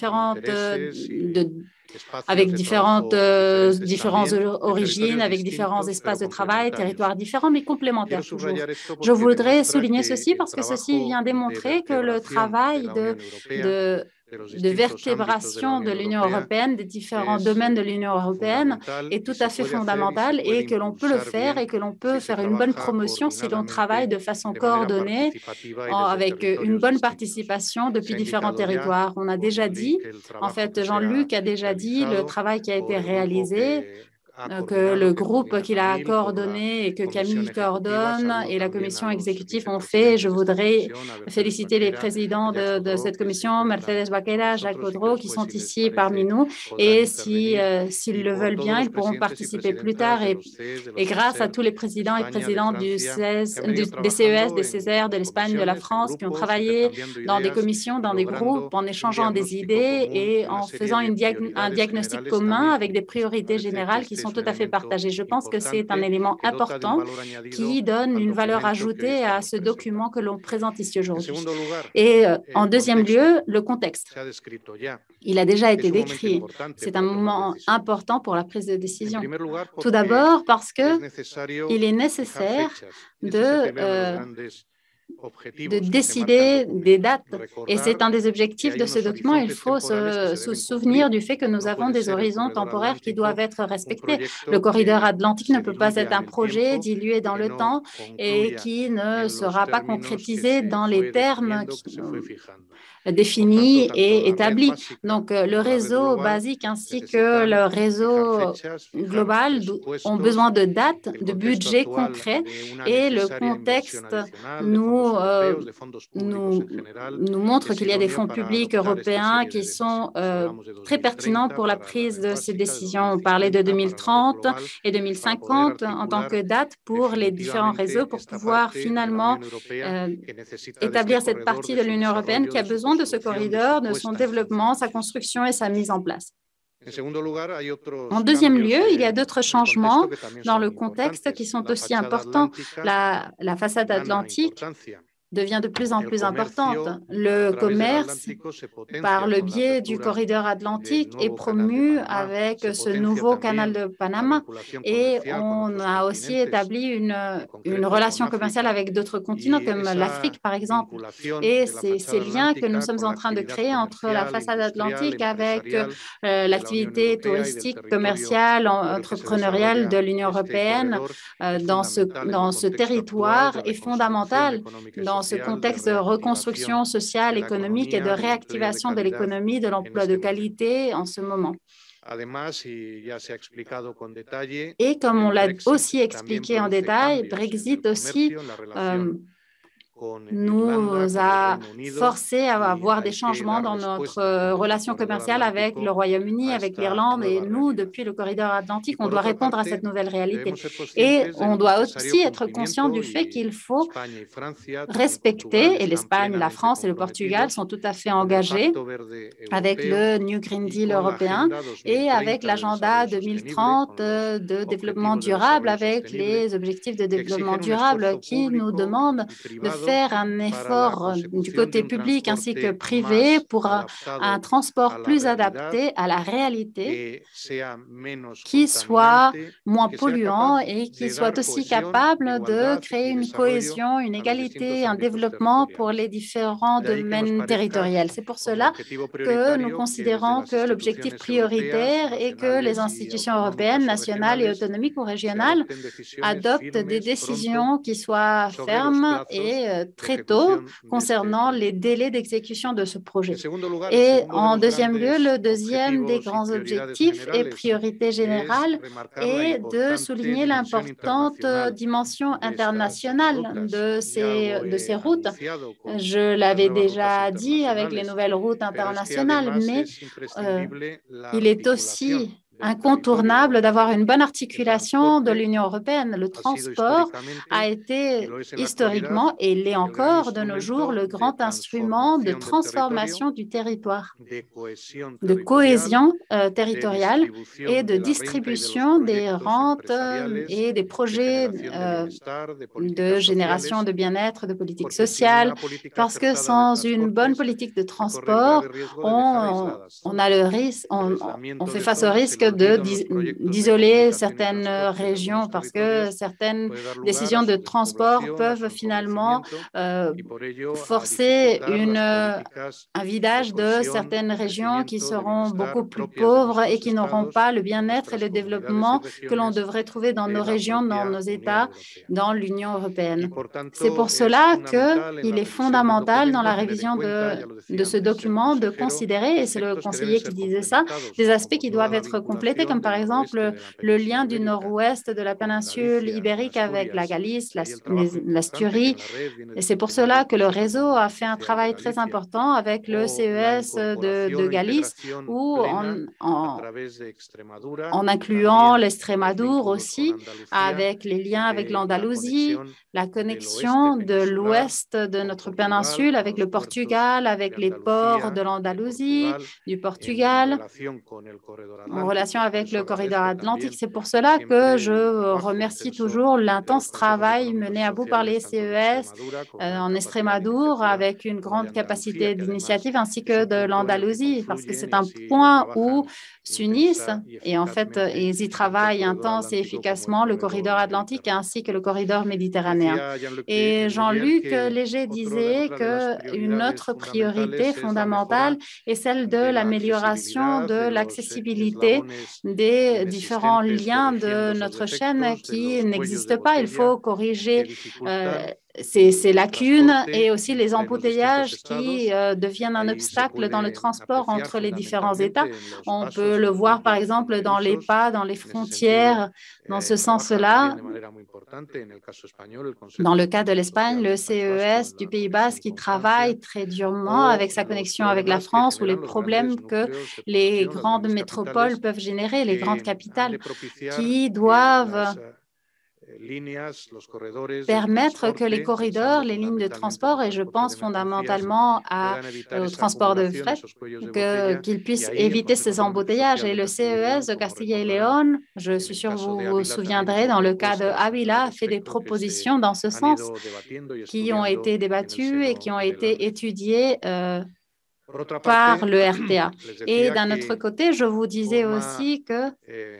avec différentes origines, avec différents espaces de travail, territoires différents, mais complémentaires toujours. Je voudrais souligner ceci parce que ceci vient démontrer que le travail de vertébration de l'Union européenne, des différents domaines de l'Union européenne est tout à fait fondamental et que l'on peut le faire et que l'on peut faire une bonne promotion si l'on travaille de façon coordonnée avec une bonne participation depuis différents territoires. On a déjà dit, en fait, Jean-Luc a déjà dit le travail qui a été réalisé, que le groupe qu'il a coordonné et que Camille coordonne et la commission exécutive ont fait. Je voudrais féliciter les présidents de cette commission, Mercedes Baquera, Jacques Gaudreau, qui sont ici parmi nous. Et s'ils le veulent bien, ils pourront participer plus tard. Et grâce à tous les présidents et présidentes des CES, des Césaires, de l'Espagne, de la France, qui ont travaillé dans des commissions, dans des groupes, en échangeant des idées et en faisant un diagnostic commun avec des priorités générales qui sont tout à fait partagées. Je pense que c'est un élément important qui donne une valeur ajoutée à ce document que l'on présente ici aujourd'hui. Et en deuxième lieu, le contexte. Il a déjà été décrit. C'est un moment important pour la prise de décision. Tout d'abord parce qu'il est nécessaire de décider des dates. Et c'est un des objectifs de ce document. Il faut se souvenir du fait que nous avons des horizons temporaires qui doivent être respectés. Le corridor atlantique ne peut pas être un projet dilué dans le temps et qui ne sera pas concrétisé dans les termes définis et établis. Donc, le réseau basique ainsi que le réseau global ont besoin de dates, de budgets concrets et le contexte nous montre qu'il y a des fonds publics européens qui sont très pertinents pour la prise de ces décisions. On parlait de 2030 et 2050 en tant que date pour les différents réseaux pour pouvoir finalement établir cette partie de l'Union européenne qui a besoin de ce corridor, de son développement, sa construction et sa mise en place. En deuxième lieu, il y a d'autres changements dans le contexte qui sont aussi importants. La façade atlantique devient de plus en plus importante. Le commerce, par le biais du corridor atlantique, est promu avec ce nouveau canal de Panama et on a aussi établi une relation commerciale avec d'autres continents comme l'Afrique, par exemple. Et ces liens que nous sommes en train de créer entre la façade atlantique avec l'activité touristique, commerciale, entrepreneuriale de l'Union européenne dans ce territoire est fondamental dans ce contexte de reconstruction sociale, économique et de réactivation de l'économie, de l'emploi de qualité en ce moment. Et comme on l'a aussi expliqué en détail, Brexit aussi nous a forcé à avoir des changements dans notre relation commerciale avec le Royaume-Uni, avec l'Irlande. Et nous, depuis le corridor atlantique, on doit répondre à cette nouvelle réalité. Et on doit aussi être conscient du fait qu'il faut respecter, et l'Espagne, la France et le Portugal sont tout à fait engagés avec le New Green Deal européen et avec l'agenda 2030 de développement durable, avec les objectifs de développement durable qui nous demandent de faire un effort du côté public ainsi que privé pour un transport plus adapté à la réalité, qui soit moins polluant et qui soit aussi capable de créer une cohésion, une égalité, un développement pour les différents domaines territoriaux. C'est pour cela que nous considérons que l'objectif prioritaire est que les institutions européennes, nationales et autonomiques ou régionales adoptent des décisions qui soient fermes et très tôt concernant les délais d'exécution de ce projet. Et en deuxième lieu, le deuxième des grands objectifs et priorité générale est de souligner l'importante dimension internationale de ces routes. Je l'avais déjà dit avec les nouvelles routes internationales, mais il est aussi incontournable d'avoir une bonne articulation de l'Union européenne. Le transport a été historiquement, et l'est encore de nos jours, le grand instrument de transformation du territoire, de cohésion territoriale et de distribution des rentes et des projets de génération de bien-être, de politique sociale, parce que sans une bonne politique de transport, on a le risque, on fait face au risque d'isoler certaines régions parce que certaines décisions de transport peuvent finalement forcer un vidage de certaines régions qui seront beaucoup plus pauvres et qui n'auront pas le bien-être et le développement que l'on devrait trouver dans nos régions, dans nos États, dans l'Union européenne. C'est pour cela qu'il est fondamental dans la révision de ce document de considérer, et c'est le conseiller qui disait ça, des aspects qui doivent être complétés, comme par exemple le lien du nord-ouest de la péninsule ibérique avec la Galice, l'Asturie. Et c'est pour cela que le réseau a fait un travail très important avec le CES de Galice, où en incluant l'Extrémadure aussi, avec les liens avec l'Andalousie, la connexion de l'ouest de notre péninsule avec le Portugal, avec les ports de l'Andalousie, du Portugal, en relation avec le corridor atlantique. C'est pour cela que je remercie toujours l'intense travail mené à bout par les CES en Extrémadure avec une grande capacité d'initiative ainsi que de l'Andalousie, parce que c'est un point où s'unissent et en fait, ils y travaillent intense et efficacement le corridor atlantique ainsi que le corridor méditerranéen. Et Jean-Luc Léger disait qu'une autre priorité fondamentale est celle de l'amélioration de l'accessibilité des différents liens de notre chaîne qui n'existent pas. Il faut corriger ces lacunes et aussi les embouteillages qui deviennent un obstacle dans le transport entre les différents États. On peut le voir, par exemple, dans les pas, dans les frontières. Dans ce sens-là, dans le cas de l'Espagne, le CES du Pays Basque qui travaille très durement avec sa connexion avec la France ou les problèmes que les grandes métropoles peuvent générer, les grandes capitales qui doivent permettre que les corridors, les lignes de transport, et je pense fondamentalement au transport de fret, qu'ils puissent éviter ces embouteillages. Et le CES de Castilla y León, je suis sûre que vous vous souviendrez, dans le cas de Ávila, a fait des propositions dans ce sens qui ont été débattues et qui ont été étudiées par le RTA. Et d'un autre côté, je vous disais aussi que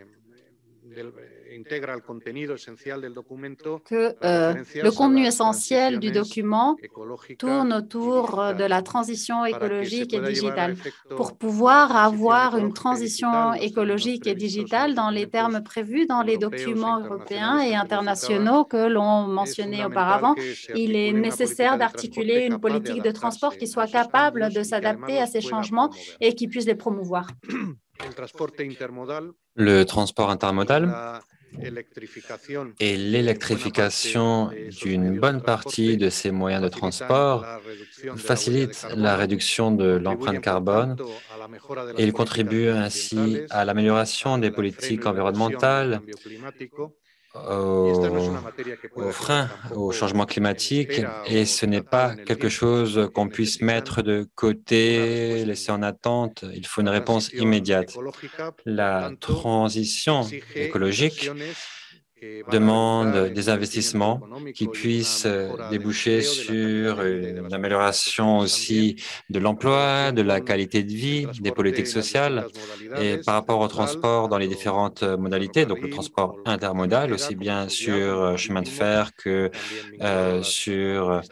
le contenu essentiel du document tourne autour de la transition écologique et digitale. Pour pouvoir avoir une transition écologique et digitale dans les termes prévus dans les documents européens et internationaux que l'on mentionnait auparavant, il est nécessaire d'articuler une politique de transport qui soit capable de s'adapter à ces changements et qui puisse les promouvoir. Le transport intermodal et l'électrification d'une bonne partie de ces moyens de transport facilite la réduction de l'empreinte carbone et il contribue ainsi à l'amélioration des politiques environnementales, au frein au changement climatique, et ce n'est pas quelque chose qu'on puisse mettre de côté, laisser en attente. Il faut une réponse immédiate. La transition écologique demande des investissements qui puissent déboucher sur une amélioration aussi de l'emploi, de la qualité de vie, des politiques sociales. Et par rapport au transport dans les différentes modalités, donc le transport intermodal, aussi bien sur chemin de fer que sur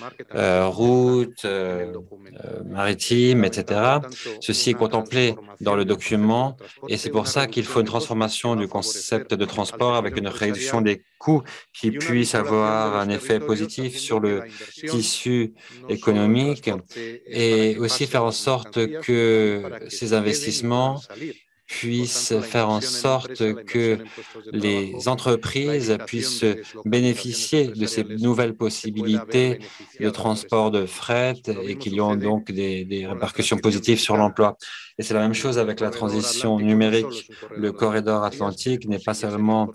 route, maritime, etc. Ceci est contemplé dans le document et c'est pour ça qu'il faut une transformation du concept de transport avec une réduction des coûts qui puisse avoir un effet positif sur le tissu économique et aussi faire en sorte que ces investissements puissent faire en sorte que les entreprises puissent bénéficier de ces nouvelles possibilités de transport de fret et qu'il y ait donc des répercussions positives sur l'emploi. Et c'est la même chose avec la transition numérique. Le corridor atlantique n'est pas seulement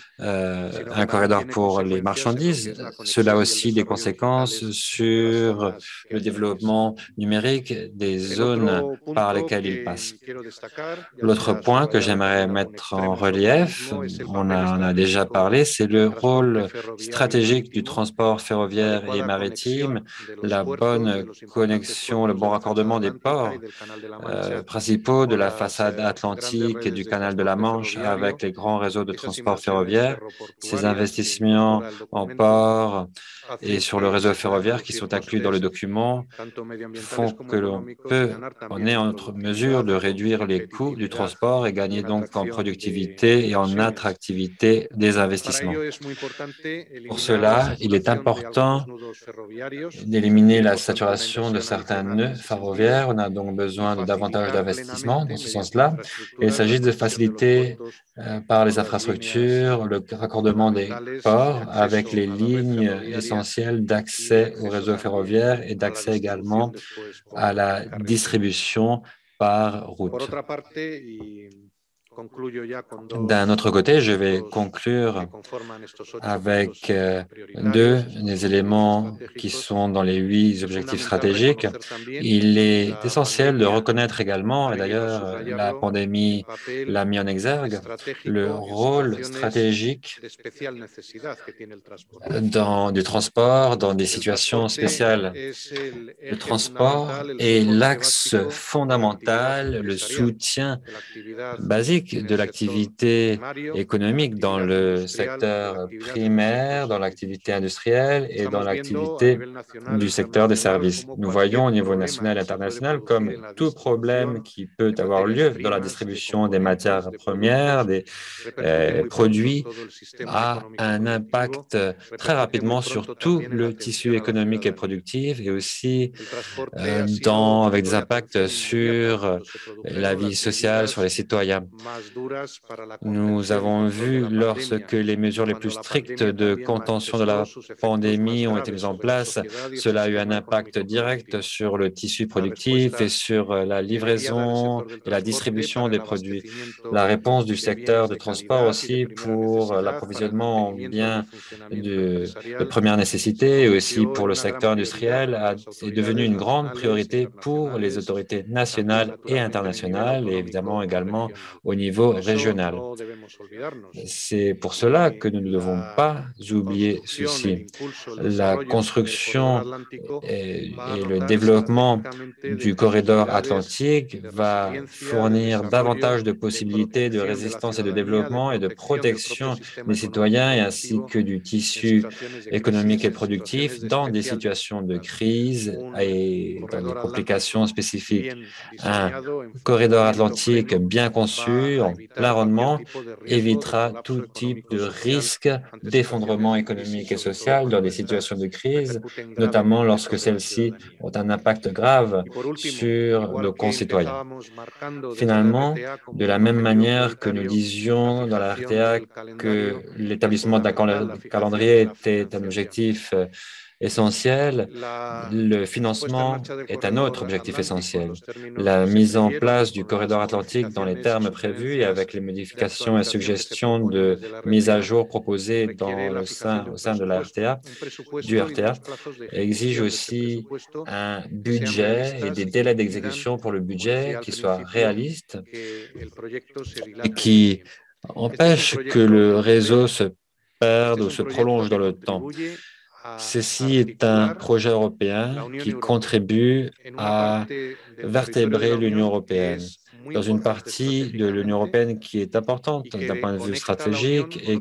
un corridor pour les marchandises, cela a aussi des conséquences sur le développement numérique des zones par lesquelles il passe. L'autre point que j'aimerais mettre en relief, on en a déjà parlé, c'est le rôle stratégique du transport ferroviaire et maritime, la bonne connexion, le bon raccordement des ports principaux de la façade atlantique et du canal de la Manche avec les grands réseaux de transport ferroviaire. Ces investissements en port et sur le réseau ferroviaire qui sont inclus dans le document font que on est en mesure de réduire les coûts du transport et gagner donc en productivité et en attractivité des investissements. Pour cela, il est important d'éliminer la saturation de certains nœuds ferroviaires. On a donc besoin de davantage d'investissements dans ce sens-là. Il s'agit de faciliter par les infrastructures le raccordement des ports avec les lignes essentielles d'accès au réseau ferroviaire et d'accès également à la distribution par route. D'un autre côté, je vais conclure avec deux des éléments qui sont dans les 8 objectifs stratégiques. Il est essentiel de reconnaître également, et d'ailleurs la pandémie l'a mis en exergue, le rôle stratégique du transport dans des situations spéciales. Le transport est l'axe fondamental, le soutien basique de l'activité économique dans le secteur primaire, dans l'activité industrielle et dans l'activité du secteur des services. Nous voyons au niveau national et international comme tout problème qui peut avoir lieu dans la distribution des matières premières, des produits, a un impact très rapidement sur tout le tissu économique et productif et aussi avec des impacts sur la vie sociale, sur les citoyens. Nous avons vu lorsque les mesures les plus strictes de contention de la pandémie ont été mises en place, cela a eu un impact direct sur le tissu productif et sur la livraison et la distribution des produits. La réponse du secteur de transport aussi pour l'approvisionnement en biens de première nécessité et aussi pour le secteur industriel est devenue une grande priorité pour les autorités nationales et internationales et évidemment également au niveau régional. C'est pour cela que nous ne devons pas oublier ceci. La construction et le développement du corridor atlantique va fournir davantage de possibilités de résistance et de développement et de protection des citoyens et ainsi que du tissu économique et productif dans des situations de crise et dans des complications spécifiques. Un corridor atlantique bien conçu, en plein rendement, évitera tout type de risque d'effondrement économique et social dans des situations de crise, notamment lorsque celles-ci ont un impact grave sur nos concitoyens. Finalement, de la même manière que nous disions dans la RTA que l'établissement d'un calendrier était un objectif essentiel, le financement est un autre objectif essentiel. La mise en place du corridor atlantique dans les termes prévus et avec les modifications et suggestions de mise à jour proposées au sein de la RTA, du RTA, exige aussi un budget et des délais d'exécution pour le budget qui soient réalistes et qui empêchent que le réseau se perde ou se prolonge dans le temps. Ceci est un projet européen qui contribue à vertébrer l'Union européenne dans une partie de l'Union européenne qui est importante d'un point de vue stratégique et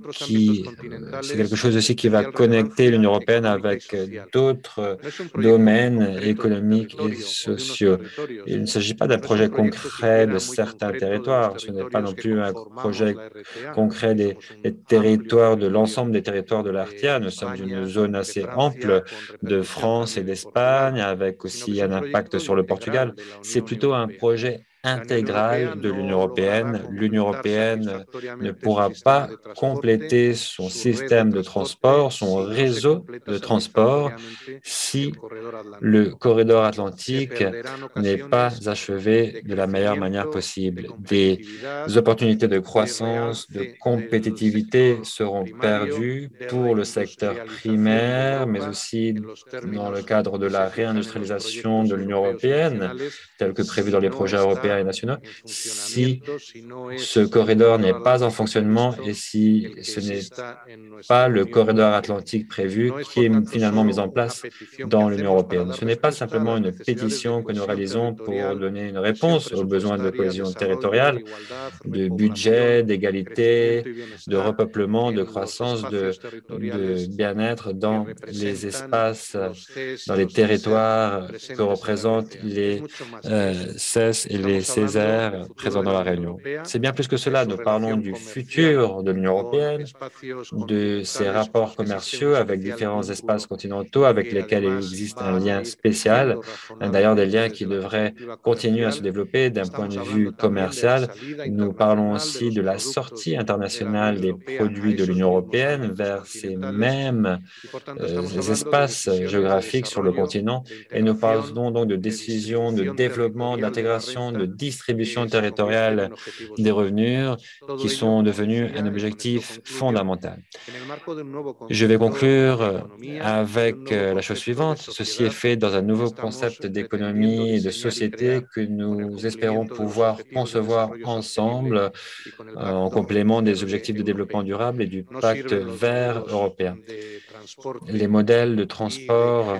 c'est quelque chose aussi qui va connecter l'Union européenne avec d'autres domaines économiques et sociaux. Il ne s'agit pas d'un projet concret de certains territoires, ce n'est pas non plus un projet concret des territoires, de l'ensemble des territoires de l'Artia. Nous sommes une zone assez ample de France et d'Espagne, avec aussi un impact sur le Portugal. C'est plutôt un projet intégrale de l'Union européenne. L'Union européenne ne pourra pas compléter son système de transport, son réseau de transport, si le corridor atlantique n'est pas achevé de la meilleure manière possible. Des opportunités de croissance, de compétitivité seront perdues pour le secteur primaire, mais aussi dans le cadre de la réindustrialisation de l'Union européenne, tel que prévu dans les projets européens et nationaux, si ce corridor n'est pas en fonctionnement et si ce n'est pas le corridor atlantique prévu qui est finalement mis en place dans l'Union européenne. Ce n'est pas simplement une pétition que nous réalisons pour donner une réponse aux besoins de cohésion territoriale, de budget, d'égalité, de repeuplement, de croissance, de bien-être dans les espaces, dans les territoires que représentent les CES et les Césaires présents dans la Réunion. C'est bien plus que cela. Nous parlons du futur de l'Union européenne, de ses rapports commerciaux avec différents espaces continentaux avec lesquels il existe un lien spécial, d'ailleurs des liens qui devraient continuer à se développer d'un point de vue commercial. Nous parlons aussi de la sortie internationale des produits de l'Union européenne vers ces mêmes espaces géographiques sur le continent et nous parlons donc de décisions de développement, d'intégration, de distribution territoriale des revenus qui sont devenus un objectif fondamental. Je vais conclure avec la chose suivante. Ceci est fait dans un nouveau concept d'économie et de société que nous espérons pouvoir concevoir ensemble en complément des objectifs de développement durable et du pacte vert européen. Les modèles de transport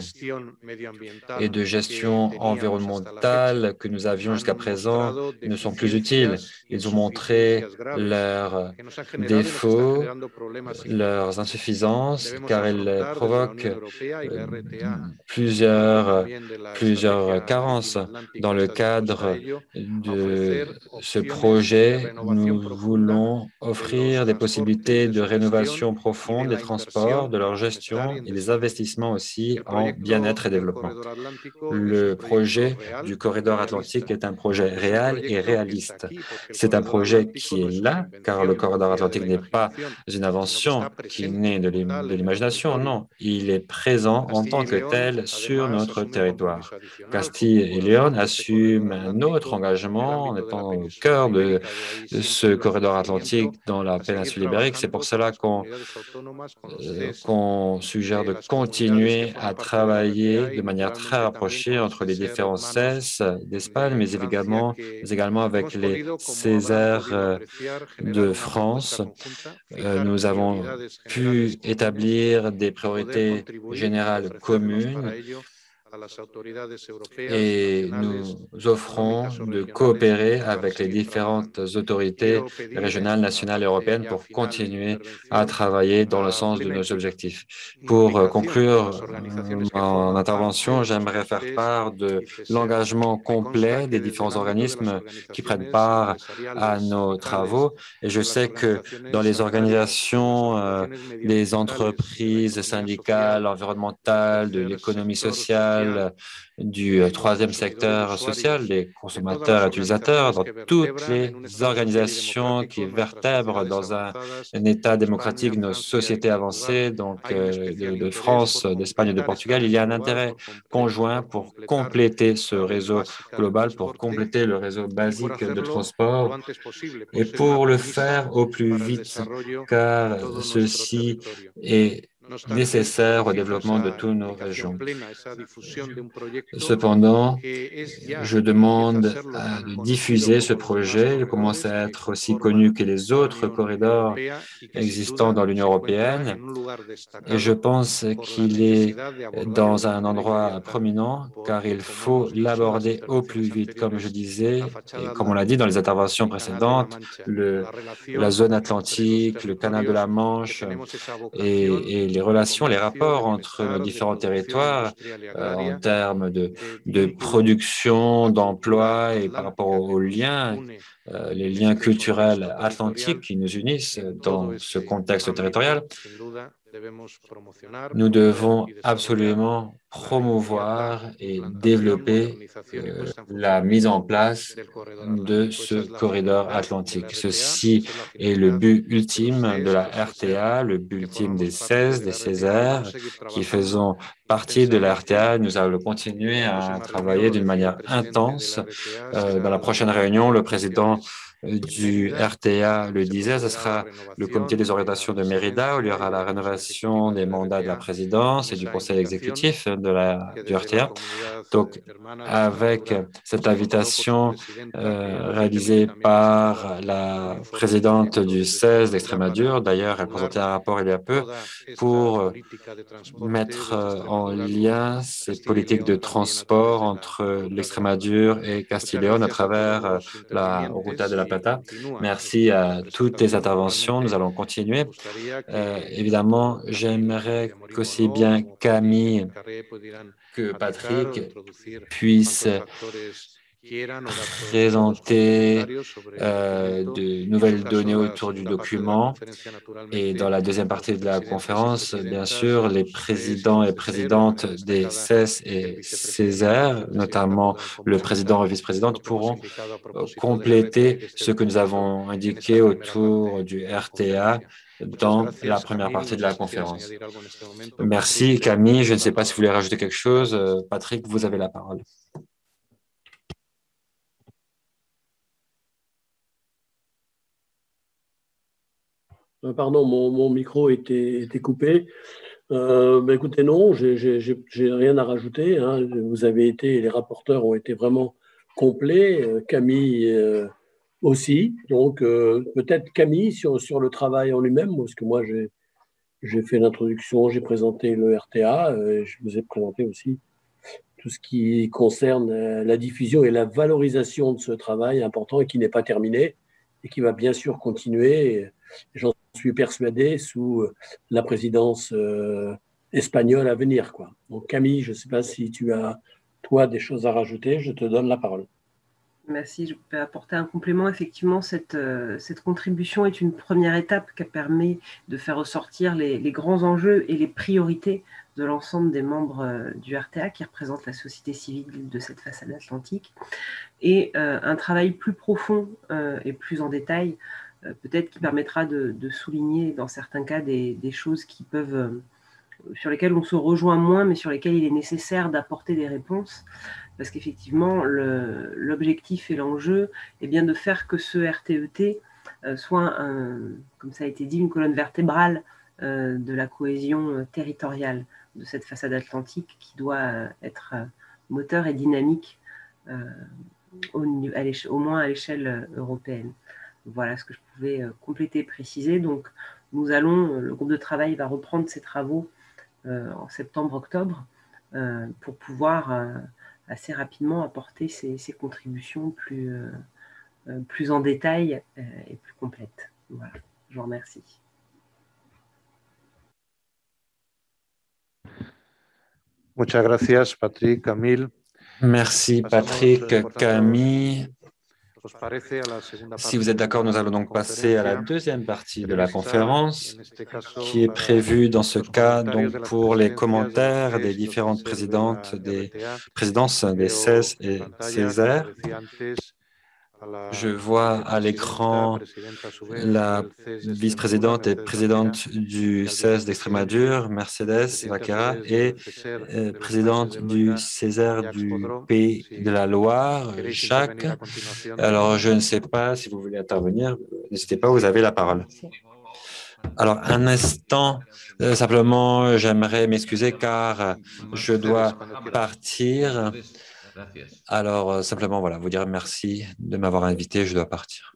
et de gestion environnementale que nous avions jusqu'à présent ne sont plus utiles. Ils ont montré leurs défauts, leurs insuffisances, car ils provoquent plusieurs carences. Dans le cadre de ce projet, nous voulons offrir des possibilités de rénovation profonde des transports, de leur gestion gestion et des investissements aussi en bien-être et développement. Le projet du corridor atlantique est un projet réel et réaliste. C'est un projet qui est là, car le corridor atlantique n'est pas une invention qui naît de l'imagination, non. Il est présent en tant que tel sur notre territoire. Castille et Léon assument un autre engagement en étant au cœur de ce corridor atlantique dans la péninsule ibérique. C'est pour cela qu'on suggère de continuer à travailler de manière très rapprochée entre les différents CES d'Espagne, mais également avec les Césaires de France. Nous avons pu établir des priorités générales communes et nous offrons de coopérer avec les différentes autorités régionales, nationales et européennes pour continuer à travailler dans le sens de nos objectifs. Pour conclure mon intervention, j'aimerais faire part de l'engagement complet des différents organismes qui prennent part à nos travaux. Et je sais que dans les organisations des entreprises syndicales, environnementales, de l'économie sociale, du troisième secteur social, des consommateurs et utilisateurs, dans toutes les organisations qui vertèbrent dans un État démocratique nos sociétés avancées, donc de France, d'Espagne et de Portugal, il y a un intérêt conjoint pour compléter ce réseau global, pour compléter le réseau basique de transport et pour le faire au plus vite, car ceci est nécessaire au développement de toutes nos régions. Cependant, je demande de diffuser ce projet. Il commence à être aussi connu que les autres corridors existants dans l'Union européenne. Et je pense qu'il est dans un endroit prominent, car il faut l'aborder au plus vite. Comme je disais, et comme on l'a dit dans les interventions précédentes, la zone atlantique, le canal de la Manche et les relations, les rapports entre nos différents territoires en termes de production, d'emploi et par rapport aux liens, les liens culturels atlantiques qui nous unissent dans ce contexte territorial. Nous devons absolument promouvoir et développer la mise en place de ce corridor atlantique. Ceci est le but ultime de la RTA, le but ultime des CES, des Césaires, qui faisons partie de la RTA. Nous allons continuer à travailler d'une manière intense. Dans la prochaine réunion, le président du RTA le disait, ce sera le comité des orientations de Mérida où il y aura la rénovation des mandats de la présidence et du conseil exécutif du RTA. Donc, avec cette invitation réalisée par la présidente du CES d'Extrémadure, d'ailleurs, elle présentait un rapport il y a peu pour mettre en lien ces politiques de transport entre l'Extrémadure et Castille-Léon à travers la Ruta de la Plata. Merci à toutes les interventions. Nous allons continuer. Évidemment, j'aimerais qu'aussi bien Camille que Patrick puissent présenter de nouvelles données autour du document. Et dans la deuxième partie de la conférence, bien sûr, les présidents et présidentes des CES et Césaires, notamment le président et vice-présidente, pourront compléter ce que nous avons indiqué autour du RTA dans la première partie de la conférence. Merci Camille. Je ne sais pas si vous voulez rajouter quelque chose. Patrick, vous avez la parole. Pardon, mon micro était coupé. Écoutez, non, j'ai rien à rajouter. Hein. Vous avez été, les rapporteurs ont été vraiment complets. Camille aussi. Donc, peut-être Camille sur le travail en lui-même, parce que moi, j'ai fait l'introduction, j'ai présenté le RTA, je vous ai présenté aussi tout ce qui concerne la diffusion et la valorisation de ce travail important et qui n'est pas terminé et qui va bien sûr continuer. J'en suis persuadé sous la présidence espagnole à venir, quoi. Donc Camille, je ne sais pas si tu as, toi, des choses à rajouter. Je te donne la parole. Merci. Je peux apporter un complément. Effectivement, cette contribution est une première étape qui permet de faire ressortir les grands enjeux et les priorités de l'ensemble des membres du RTA qui représentent la société civile de cette façade atlantique. Et un travail plus profond et plus en détail, peut-être qui permettra de souligner dans certains cas des choses qui peuvent, sur lesquelles on se rejoint moins, mais sur lesquelles il est nécessaire d'apporter des réponses. Parce qu'effectivement, l'objectif et l'enjeu est bien de faire que ce RTET soit, comme ça a été dit, une colonne vertébrale de la cohésion territoriale de cette façade atlantique qui doit être moteur et dynamique, au moins à l'échelle européenne. Voilà ce que je pouvais compléter et préciser. Donc, le groupe de travail va reprendre ses travaux en septembre-octobre pour pouvoir assez rapidement apporter ces contributions plus en détail et plus complètes. Voilà, je vous remercie. Muchas gracias, Patrick, Camille. Merci, Patrick, Camille. Si vous êtes d'accord, nous allons donc passer à la deuxième partie de la conférence, qui est prévue dans ce cas donc pour les commentaires des différentes présidences des CES et Césaire. Je vois à l'écran la vice-présidente et présidente du CES d'Extrémadure, Mercedes Vaquera, et présidente du Césaire du Pays de la Loire, Jacques. Alors, je ne sais pas si vous voulez intervenir. N'hésitez pas, vous avez la parole. Alors, un instant, simplement, j'aimerais m'excuser car je dois partir. Alors, simplement, voilà, vous dire merci de m'avoir invité, je dois partir.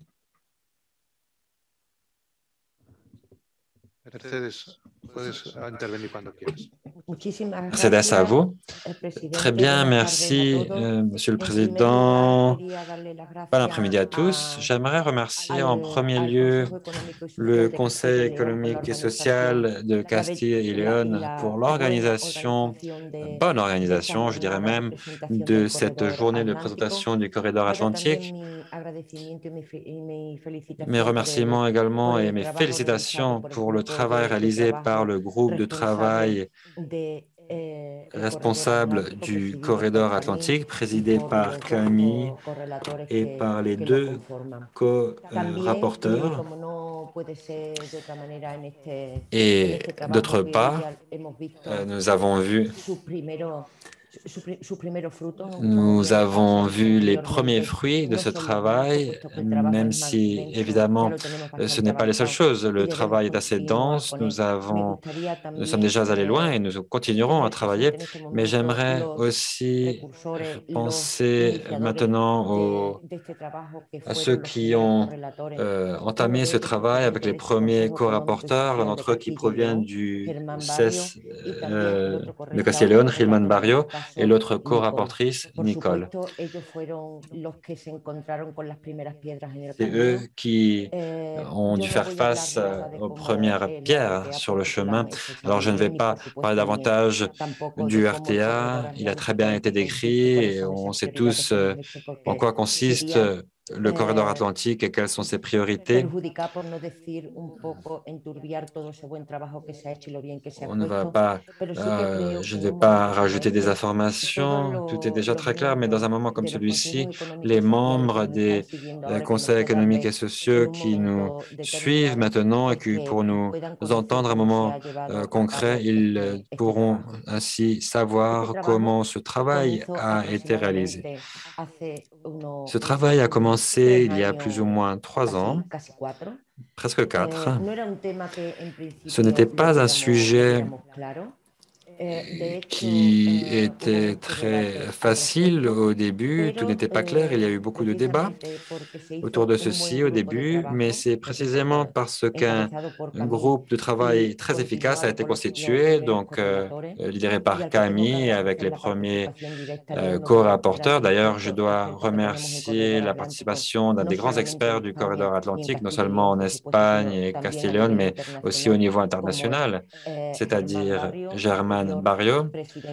Mercedes, à vous. Très bien, merci, Monsieur le Président. Bon après-midi à tous. J'aimerais remercier en premier lieu le Conseil économique et social de Castille et Léon pour l'organisation, bonne organisation, je dirais même, de cette journée de présentation du corridor atlantique. Mes remerciements également et mes félicitations pour le travail réalisé par le groupe de travail responsable du corridor atlantique, présidé par Camille et par les deux co-rapporteurs. Et d'autre part, nous avons vu les premiers fruits de ce travail, même si, évidemment, ce n'est pas les seules choses. Le travail est assez dense, nous sommes déjà allés loin et nous continuerons à travailler, mais j'aimerais aussi penser maintenant à ceux qui ont entamé ce travail avec les premiers co-rapporteurs, l'un d'entre eux qui provient du CES de Castilla y León, Gilman Barrio, et l'autre co-rapportrice, Nicole. C'est eux qui ont dû faire face aux premières pierres sur le chemin. Alors, je ne vais pas parler davantage du RTA. Il a très bien été décrit et on sait tous en quoi consiste le corridor atlantique et quelles sont ses priorités. Je ne vais pas rajouter des informations, tout est déjà très clair, mais dans un moment comme celui-ci, les membres des conseils économiques et sociaux qui nous suivent maintenant et qui, pour nous entendre à un moment concret, ils pourront ainsi savoir comment ce travail a été réalisé. Ce travail a commencé il y a plus ou moins 3 ans, presque 4. Ce n'était pas un sujet qui était très facile au début, tout n'était pas clair, il y a eu beaucoup de débats autour de ceci au début, mais c'est précisément parce qu'un groupe de travail très efficace a été constitué, donc lidéré par Camille avec les premiers co-rapporteurs. D'ailleurs, je dois remercier la participation d'un des grands experts du corridor atlantique, non seulement en Espagne et Castille et Léon, mais aussi au niveau international, c'est-à-dire Germán Barrio,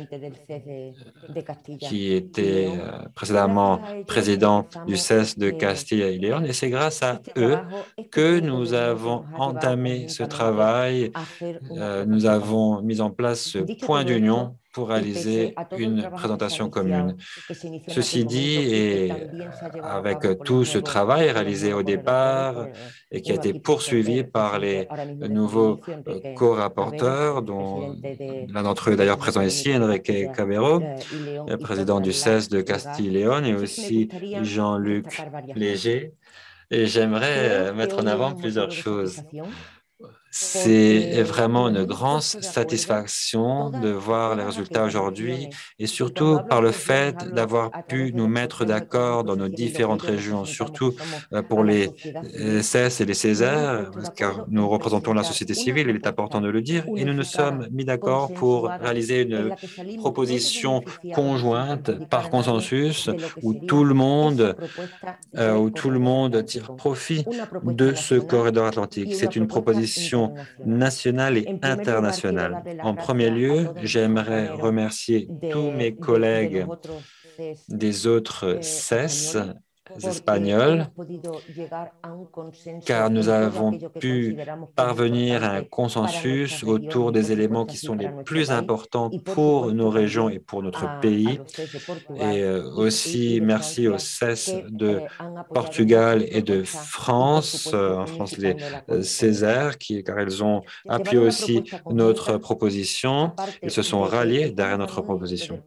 qui était précédemment président du CES de Castille et Léon, et c'est grâce à eux que nous avons entamé ce travail. Nous avons mis en place ce point d'union pour réaliser une présentation commune. Ceci dit, et avec tout ce travail réalisé au départ et qui a été poursuivi par les nouveaux co-rapporteurs, dont l'un d'entre eux est d'ailleurs présent ici, Enrique Cabero, président du CES de Castille et Léon, et aussi Jean-Luc Léger. Et j'aimerais mettre en avant plusieurs choses. C'est vraiment une grande satisfaction de voir les résultats aujourd'hui et surtout par le fait d'avoir pu nous mettre d'accord dans nos différentes régions, surtout pour les CES et les Césaires, car nous représentons la société civile, il est important de le dire, et nous nous sommes mis d'accord pour réaliser une proposition conjointe par consensus où tout le monde tire profit de ce corridor atlantique. C'est une proposition nationale et internationale. En premier lieu, j'aimerais remercier tous mes collègues des autres CES espagnols, car nous avons pu parvenir à un consensus autour des éléments qui sont les plus importants pour nos régions et pour notre pays. Et aussi, merci aux CES de Portugal et de France, en France les Césaires, car ils ont appuyé aussi notre proposition. Ils se sont ralliés derrière notre proposition.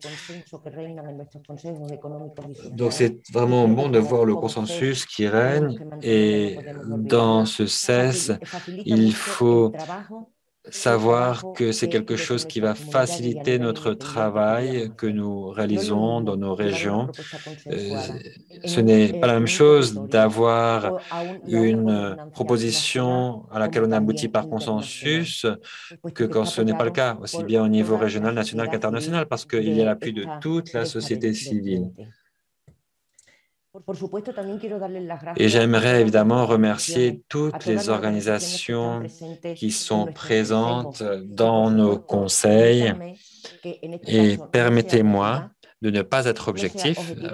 Donc, c'est vraiment bon de voir le consensus qui règne et dans ce CES, il faut savoir que c'est quelque chose qui va faciliter notre travail que nous réalisons dans nos régions. Ce n'est pas la même chose d'avoir une proposition à laquelle on aboutit par consensus que quand ce n'est pas le cas, aussi bien au niveau régional, national qu'international, parce qu'il y a l'appui de toute la société civile. Et j'aimerais évidemment remercier toutes les organisations qui sont présentes dans nos conseils et permettez-moi de ne pas être objective,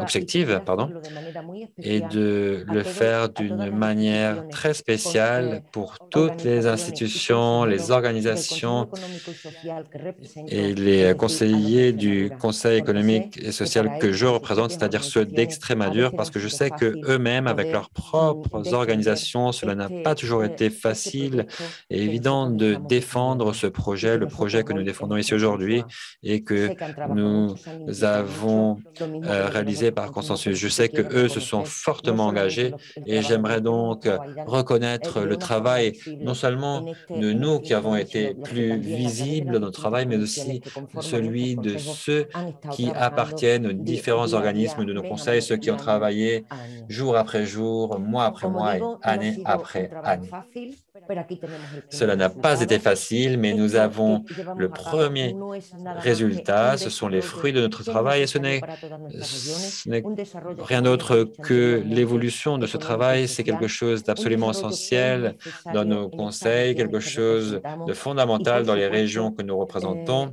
et de le faire d'une manière très spéciale pour toutes les institutions, les organisations et les conseillers du Conseil économique et social que je représente, c'est-à-dire ceux d'Extrémadure, parce que je sais qu'eux-mêmes, avec leurs propres organisations, cela n'a pas toujours été facile et évident de défendre ce projet, le projet que nous défendons ici aujourd'hui et que nous avons réalisé par consensus. Je sais qu'eux se sont fortement engagés et j'aimerais donc reconnaître le travail non seulement de nous qui avons été plus visibles dans notre travail, mais aussi celui de ceux qui appartiennent aux différents organismes de nos conseils, ceux qui ont travaillé jour après jour, mois après mois et année après année. Cela n'a pas été facile, mais nous avons le premier résultat. Ce sont les fruits de notre travail et ce n'est rien d'autre que l'évolution de ce travail. C'est quelque chose d'absolument essentiel dans nos conseils, quelque chose de fondamental dans les régions que nous représentons.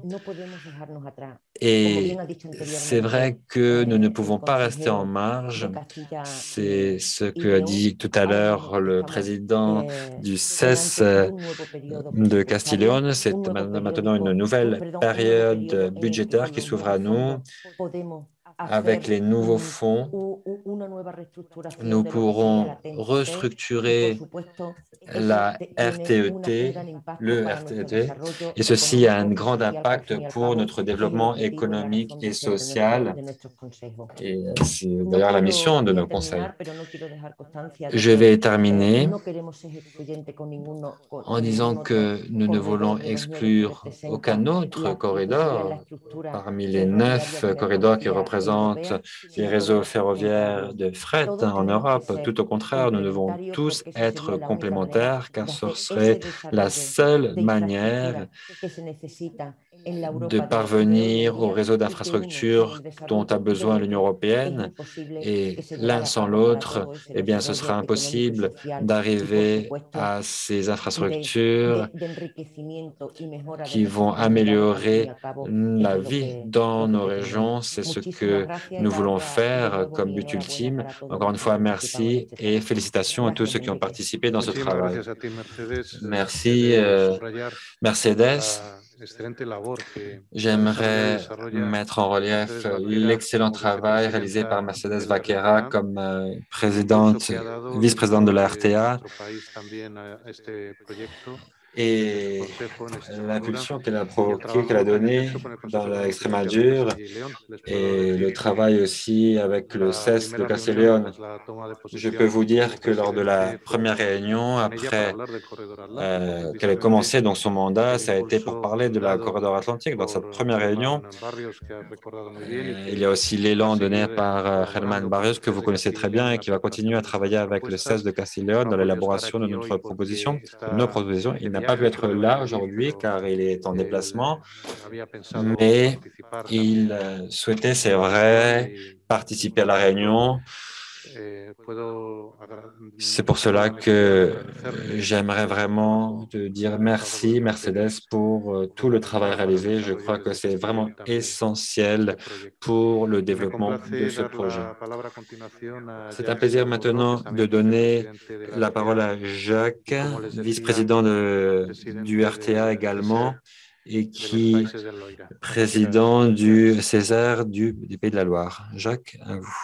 Et c'est vrai que nous ne pouvons pas rester en marge. C'est ce que a dit tout à l'heure le président du CES de Castille et Léon. C'est maintenant une nouvelle période budgétaire qui s'ouvre à nous. Avec les nouveaux fonds, nous pourrons restructurer la RTET, le RTET, et ceci a un grand impact pour notre développement économique et social. Et c'est d'ailleurs la mission de nos conseils. Je vais terminer en disant que nous ne voulons exclure aucun autre corridor parmi les 9 corridors qui représentent les réseaux ferroviaires de fret en Europe. Tout au contraire, nous devons tous être complémentaires car ce serait la seule manière de parvenir au réseau d'infrastructures dont a besoin l'Union européenne. Et l'un sans l'autre, eh bien, ce sera impossible d'arriver à ces infrastructures qui vont améliorer la vie dans nos régions. C'est ce que nous voulons faire comme but ultime. Encore une fois, merci et félicitations à tous ceux qui ont participé dans ce travail. Merci, Mercedes. J'aimerais mettre en relief l'excellent travail réalisé par Mercedes Vaquera comme vice-présidente de la RTA et l'impulsion qu'elle a provoquée, qu'elle a donnée dans l'Extremadure et le travail aussi avec le CES de Castille-Léon. Je peux vous dire que lors de la première réunion, après qu'elle ait commencé donc son mandat, ça a été pour parler de la corridor atlantique. Dans cette première réunion, il y a aussi l'élan donné par Germán Barrios, que vous connaissez très bien et qui va continuer à travailler avec le CES de Castille-Léon dans l'élaboration de notre proposition, nos propositions. Il n'a pas pu être là aujourd'hui car il est en déplacement, mais il souhaitait, c'est vrai, participer à la réunion. C'est pour cela que j'aimerais vraiment te dire merci, Mercedes, pour tout le travail réalisé. Je crois que c'est vraiment essentiel pour le développement de ce projet. C'est un plaisir maintenant de donner la parole à Jacques, vice-président du RTA également, et qui est président du César du Pays de la Loire. Jacques, à vous.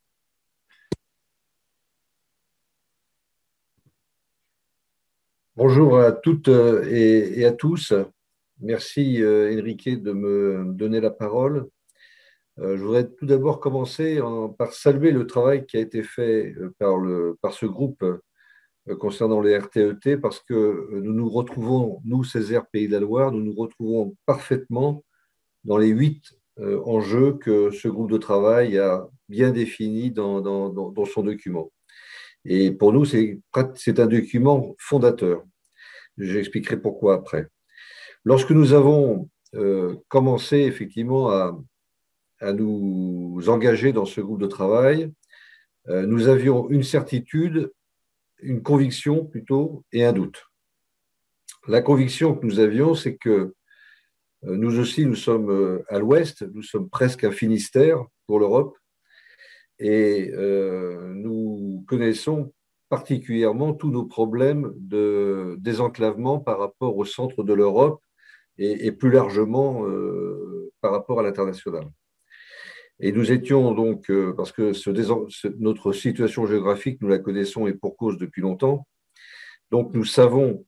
Bonjour à toutes et à tous. Merci Enrique de me donner la parole. Je voudrais tout d'abord commencer par saluer le travail qui a été fait par ce groupe concernant les RTET parce que nous nous retrouvons, nous, Césaire Pays de la Loire, nous nous retrouvons parfaitement dans les 8 enjeux que ce groupe de travail a bien définis dans son document. Et pour nous, c'est un document fondateur. J'expliquerai pourquoi après. Lorsque nous avons commencé effectivement à nous engager dans ce groupe de travail, nous avions une certitude, une conviction plutôt, et un doute. La conviction que nous avions, c'est que nous aussi, nous sommes à l'ouest, nous sommes presque un Finistère pour l'Europe, et nous connaissons particulièrement tous nos problèmes de désenclavement par rapport au centre de l'Europe et plus largement par rapport à l'international. Et nous étions donc, parce que notre situation géographique, nous la connaissons et pour cause depuis longtemps, donc nous savons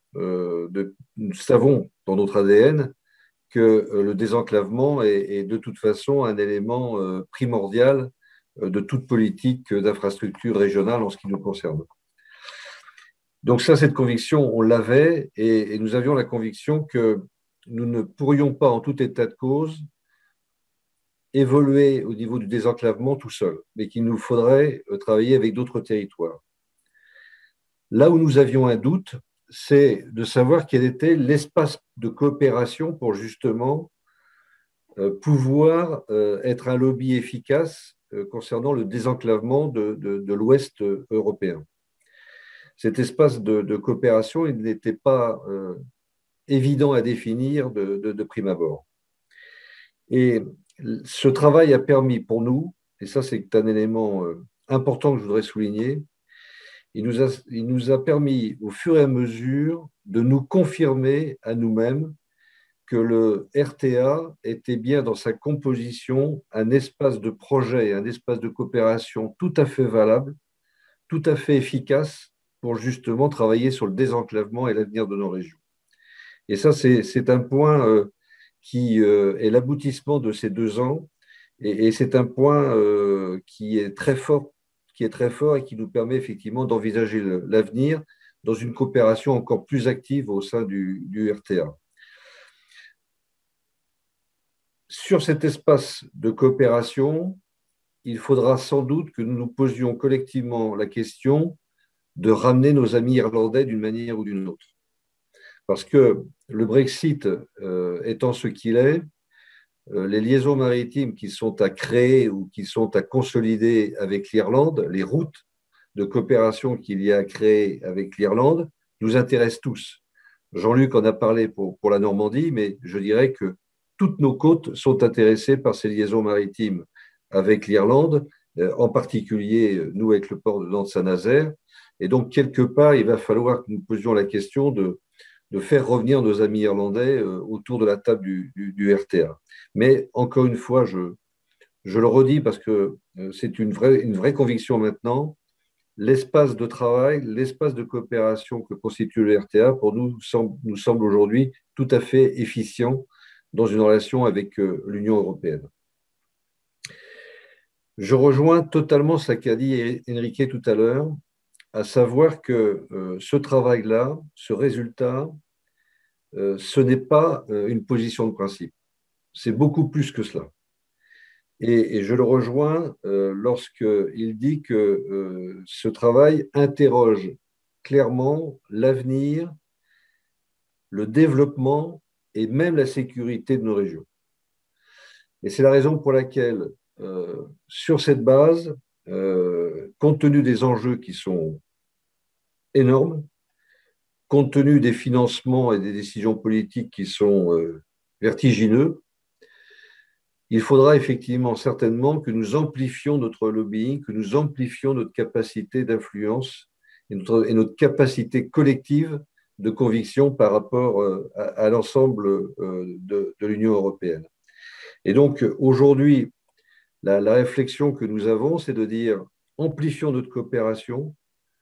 dans notre ADN que le désenclavement est de toute façon un élément primordial de toute politique d'infrastructure régionale en ce qui nous concerne. Donc ça, cette conviction, on l'avait et nous avions la conviction que nous ne pourrions pas, en tout état de cause, évoluer au niveau du désenclavement tout seul, mais qu'il nous faudrait travailler avec d'autres territoires. Là où nous avions un doute, c'est de savoir quel était l'espace de coopération pour justement pouvoir être un lobby efficace concernant le désenclavement de l'Ouest européen. Cet espace de coopération, il n'était pas évident à définir de prime abord. Et ce travail a permis pour nous, et ça c'est un élément important que je voudrais souligner, il nous a permis au fur et à mesure de nous confirmer à nous-mêmes que le RTA était bien dans sa composition un espace de projet, un espace de coopération tout à fait valable, tout à fait efficace pour justement travailler sur le désenclavement et l'avenir de nos régions. Et ça, c'est un point qui est l'aboutissement de ces 2 ans et c'est un point qui est très fort et qui nous permet effectivement d'envisager l'avenir dans une coopération encore plus active au sein du RTA. Sur cet espace de coopération, il faudra sans doute que nous nous posions collectivement la question de ramener nos amis irlandais d'une manière ou d'une autre. parce que le Brexit étant ce qu'il est, les liaisons maritimes qui sont à créer ou qui sont à consolider avec l'Irlande, les routes de coopération qu'il y a à créer avec l'Irlande, nous intéressent tous. Jean-Luc en a parlé pour la Normandie, mais je dirais que toutes nos côtes sont intéressées par ces liaisons maritimes avec l'Irlande, en particulier nous avec le port de Nantes-Saint-Nazaire. Et donc, quelque part, il va falloir que nous posions la question de faire revenir nos amis irlandais autour de la table du RTA. Mais encore une fois, je le redis parce que c'est une vraie conviction maintenant, l'espace de travail, l'espace de coopération que constitue le RTA, pour nous semble aujourd'hui tout à fait efficient dans une relation avec l'Union européenne. Je rejoins totalement ce qu'a dit Enrique tout à l'heure, à savoir que ce travail-là, ce résultat, ce n'est pas une position de principe. C'est beaucoup plus que cela. Et je le rejoins lorsqu'il dit que ce travail interroge clairement l'avenir, le développement et même la sécurité de nos régions. Et c'est la raison pour laquelle, sur cette base, compte tenu des enjeux qui sont énormes, compte tenu des financements et des décisions politiques qui sont vertigineux, il faudra effectivement certainement que nous amplifions notre lobbying, que nous amplifions notre capacité d'influence et notre capacité collective de conviction par rapport à l'ensemble de l'Union européenne. Et donc aujourd'hui, la réflexion que nous avons, c'est de dire amplifions notre coopération,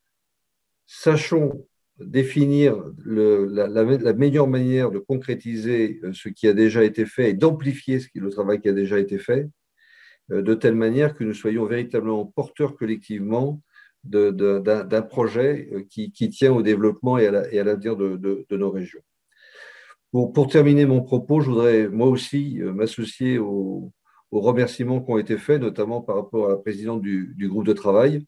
sachons définir la meilleure manière de concrétiser ce qui a déjà été fait et d'amplifier le travail qui a déjà été fait, de telle manière que nous soyons véritablement porteurs collectivement d'un projet qui tient au développement et à l'avenir de nos régions. Pour terminer mon propos, je voudrais moi aussi m'associer aux remerciements qui ont été faits, notamment par rapport à la présidente du groupe de travail.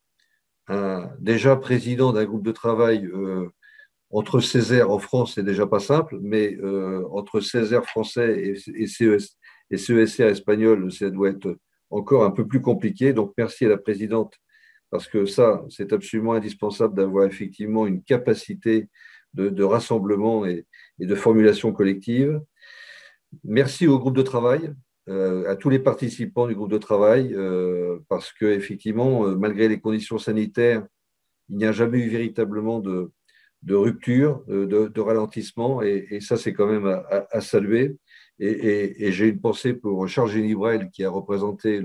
Déjà président d'un groupe de travail entre Césaire en France, c'est déjà pas simple, mais entre Césaire français et CESR espagnol, ça doit être encore un peu plus compliqué. Donc merci à la présidente, parce que ça, c'est absolument indispensable d'avoir effectivement une capacité de rassemblement et de formulation collective. Merci au groupe de travail, à tous les participants du groupe de travail, parce qu'effectivement, malgré les conditions sanitaires, il n'y a jamais eu véritablement de rupture, de ralentissement, et ça, c'est quand même à saluer. Et j'ai une pensée pour Charles Génibrel, qui a représenté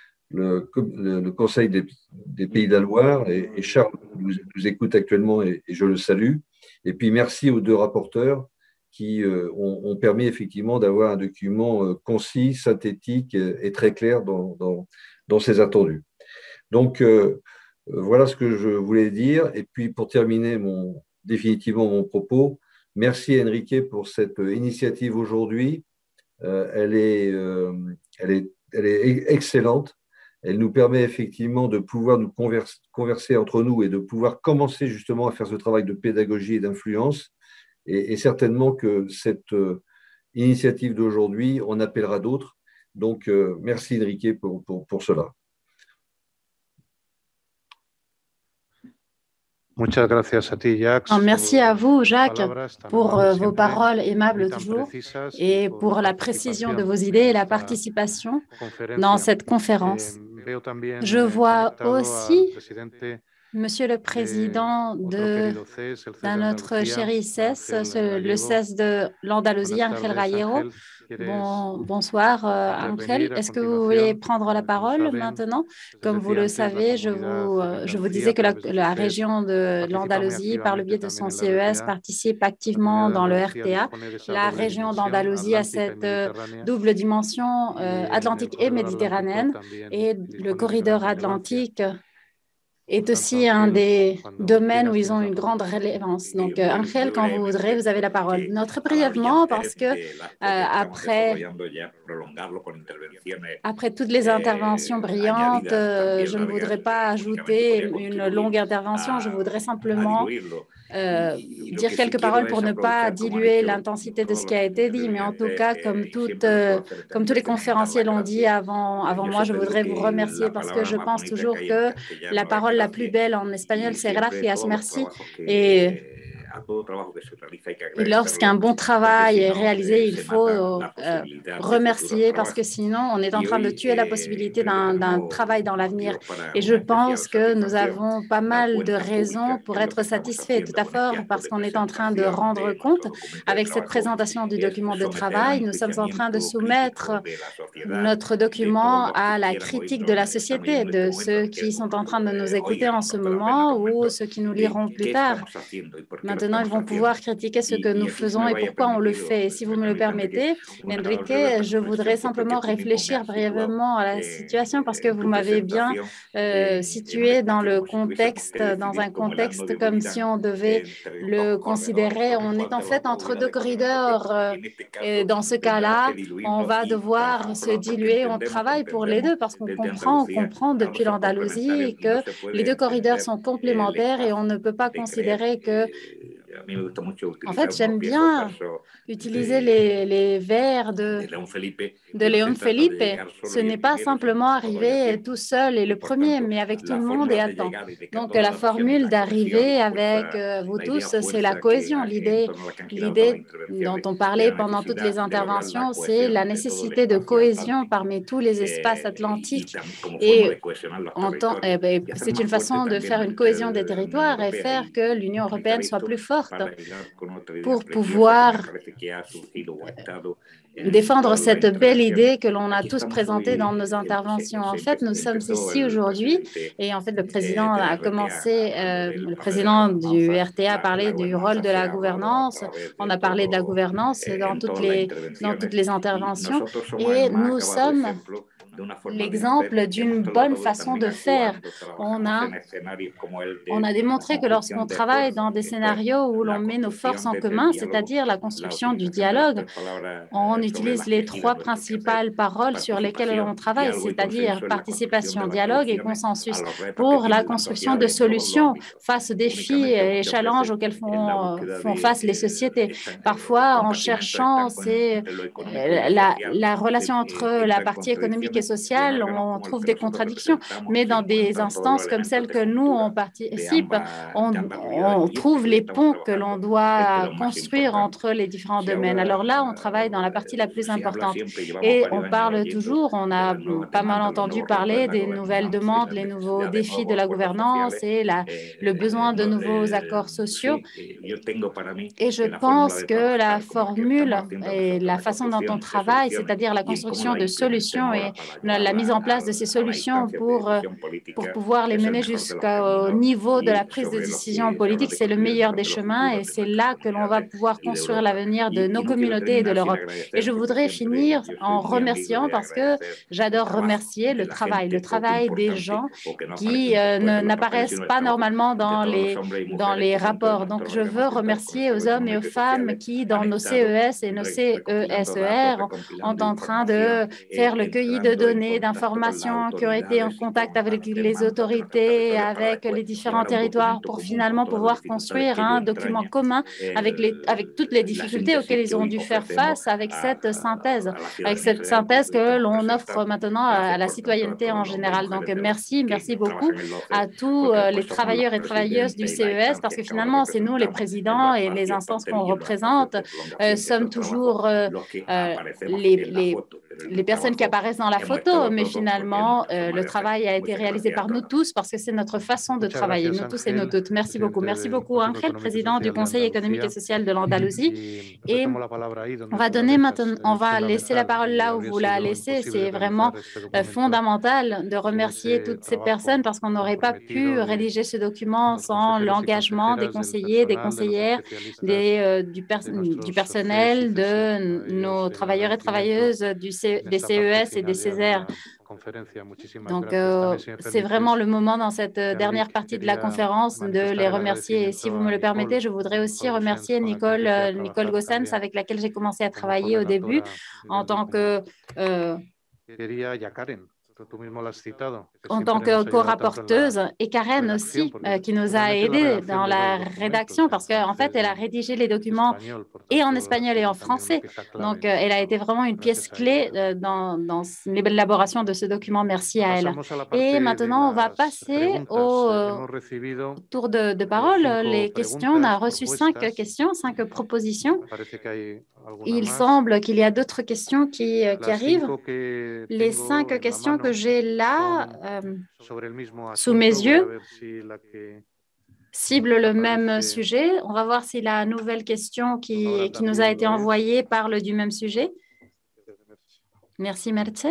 le Conseil des Pays de la Loire, et Charles nous écoute actuellement, et je le salue. Et puis, merci aux deux rapporteurs qui ont permis effectivement d'avoir un document concis, synthétique et très clair dans ses attendus. Donc, voilà ce que je voulais dire. Et puis, pour terminer définitivement mon propos, merci Enrique pour cette initiative aujourd'hui. Elle est excellente. Elle nous permet effectivement de pouvoir nous converser entre nous et de pouvoir commencer justement à faire ce travail de pédagogie et d'influence. Et certainement que cette initiative d'aujourd'hui en appellera d'autres. Donc, merci Enrique pour cela. Merci à vous, Jacques, pour vos paroles aimables toujours et pour la précision de vos idées et la participation dans cette conférence. Je vois aussi Monsieur le Président de notre cher ICES, le CES de l'Andalousie, Ángel Rayero. Bonsoir, Ángel. Est-ce que vous voulez prendre la parole maintenant? Comme vous le savez, je vous disais que la région de l'Andalousie, par le biais de son CES, participe activement dans le RTA. La région d'Andalousie a cette double dimension atlantique et méditerranéenne, et le corridor atlantique est aussi un des domaines où ils ont une grande relevance. Donc, Ángel, quand vous voudrez, vous avez la parole. Très brièvement, parce que après toutes les interventions brillantes, je ne voudrais pas ajouter une longue intervention. Je voudrais simplement dire quelques paroles pour ne pas diluer l'intensité de ce qui a été dit, mais en tout cas, comme tous les conférenciers l'ont dit avant moi, je voudrais vous remercier parce que je pense toujours que la parole la plus belle en espagnol, c'est gracias, merci. Et lorsqu'un bon travail est réalisé, il faut remercier parce que sinon, on est en train de tuer la possibilité d'un travail dans l'avenir. Et je pense que nous avons pas mal de raisons pour être satisfaits, tout à fait, parce qu'on est en train de rendre compte avec cette présentation du document de travail. Nous sommes en train de soumettre notre document à la critique de la société, de ceux qui sont en train de nous écouter en ce moment ou ceux qui nous liront plus tard. Maintenant, ils vont pouvoir critiquer ce que nous faisons et pourquoi on le fait. Et si vous me le permettez, Enrique, je voudrais simplement réfléchir brièvement à la situation parce que vous m'avez bien situé dans le contexte, dans un contexte comme si on devait le considérer. On est en fait entre deux corridors et dans ce cas-là, on va devoir se diluer. On travaille pour les deux parce qu'on comprend depuis l'Andalousie que les deux corridors sont complémentaires et on ne peut pas considérer que en fait, j'aime bien utiliser les vers de Léon Felipe. Ce n'est pas simplement arriver tout seul et le premier, mais avec tout le monde et à temps. Donc, la formule d'arriver avec vous tous, c'est la cohésion. L'idée dont on parlait pendant toutes les interventions, c'est la nécessité de cohésion parmi tous les espaces atlantiques. Et c'est une façon de faire une cohésion des territoires et faire que l'Union européenne soit plus forte pour pouvoir défendre cette belle idée que l'on a tous présentée dans nos interventions. En fait, nous sommes ici aujourd'hui et en fait, le président a commencé, le président du RTA a parlé du rôle de la gouvernance. On a parlé de la gouvernance dans toutes les interventions et nous sommes l'exemple d'une bonne façon de faire. On a démontré que lorsqu'on travaille dans des scénarios où l'on met nos forces en commun, c'est-à-dire la construction du dialogue, on utilise les trois principales paroles sur lesquelles on travaille, c'est-à-dire participation, dialogue et consensus, pour la construction de solutions face aux défis et challenges auxquels font face les sociétés. Parfois, en cherchant la relation entre la partie économique et sociale, on trouve des contradictions, mais dans des instances comme celles que nous, on participe, on trouve les ponts que l'on doit construire entre les différents domaines. Alors là, on travaille dans la partie la plus importante et on parle toujours, on a pas mal entendu parler des nouvelles demandes, les nouveaux défis de la gouvernance et le besoin de nouveaux accords sociaux. Et je pense que la formule et la façon dont on travaille, c'est-à-dire la construction de solutions et la mise en place de ces solutions pour pouvoir les mener jusqu'au niveau de la prise de décision politique, c'est le meilleur des chemins et c'est là que l'on va pouvoir construire l'avenir de nos communautés et de l'Europe. Et je voudrais finir en remerciant parce que j'adore remercier le travail des gens qui n'apparaissent pas normalement dans les rapports. Donc, je veux remercier aux hommes et aux femmes qui, dans nos CES et nos CESER, sont en train de faire le cueilli de données, d'informations, qui ont été en contact avec les autorités, avec les différents territoires pour finalement pouvoir construire un document commun avec toutes les difficultés auxquelles ils ont dû faire face avec cette synthèse que l'on offre maintenant à la citoyenneté en général. Donc, merci beaucoup à tous les travailleurs et travailleuses du CES parce que finalement, c'est nous, les présidents et les instances qu'on représente, sommes toujours les personnes qui apparaissent dans la photo, mais finalement, le travail a été réalisé par nous tous parce que c'est notre façon de travailler, nous tous et nous toutes. Merci beaucoup. Merci beaucoup, Ángel, président du Conseil économique et social de l'Andalousie. Et on va laisser la parole là où vous la laissez. C'est vraiment fondamental de remercier toutes ces personnes parce qu'on n'aurait pas pu rédiger ce document sans l'engagement des conseillers, des conseillères, du personnel, de nos travailleurs et travailleuses des CES et des CESER. Donc, c'est vraiment le moment dans cette dernière partie de la conférence de les remercier. Et si vous me le permettez, je voudrais aussi remercier Nicole Gossens, avec laquelle j'ai commencé à travailler au début en tant que en tant que co-rapporteuse, et Karen aussi, qui nous a aidés dans la rédaction, parce qu'en fait, elle a rédigé les documents et en espagnol et en français. Donc, elle a été vraiment une pièce clé dans l'élaboration de ce document. Merci à elle. Et maintenant, on va passer au tour de parole. Les questions, on a reçu 5 questions, 5 propositions. Il semble qu'il y a d'autres questions qui arrivent. Les 5 questions que j'ai là, sous mes yeux, ciblent le même sujet. On va voir si la nouvelle question qui nous a été envoyée parle du même sujet. Merci, Merthe.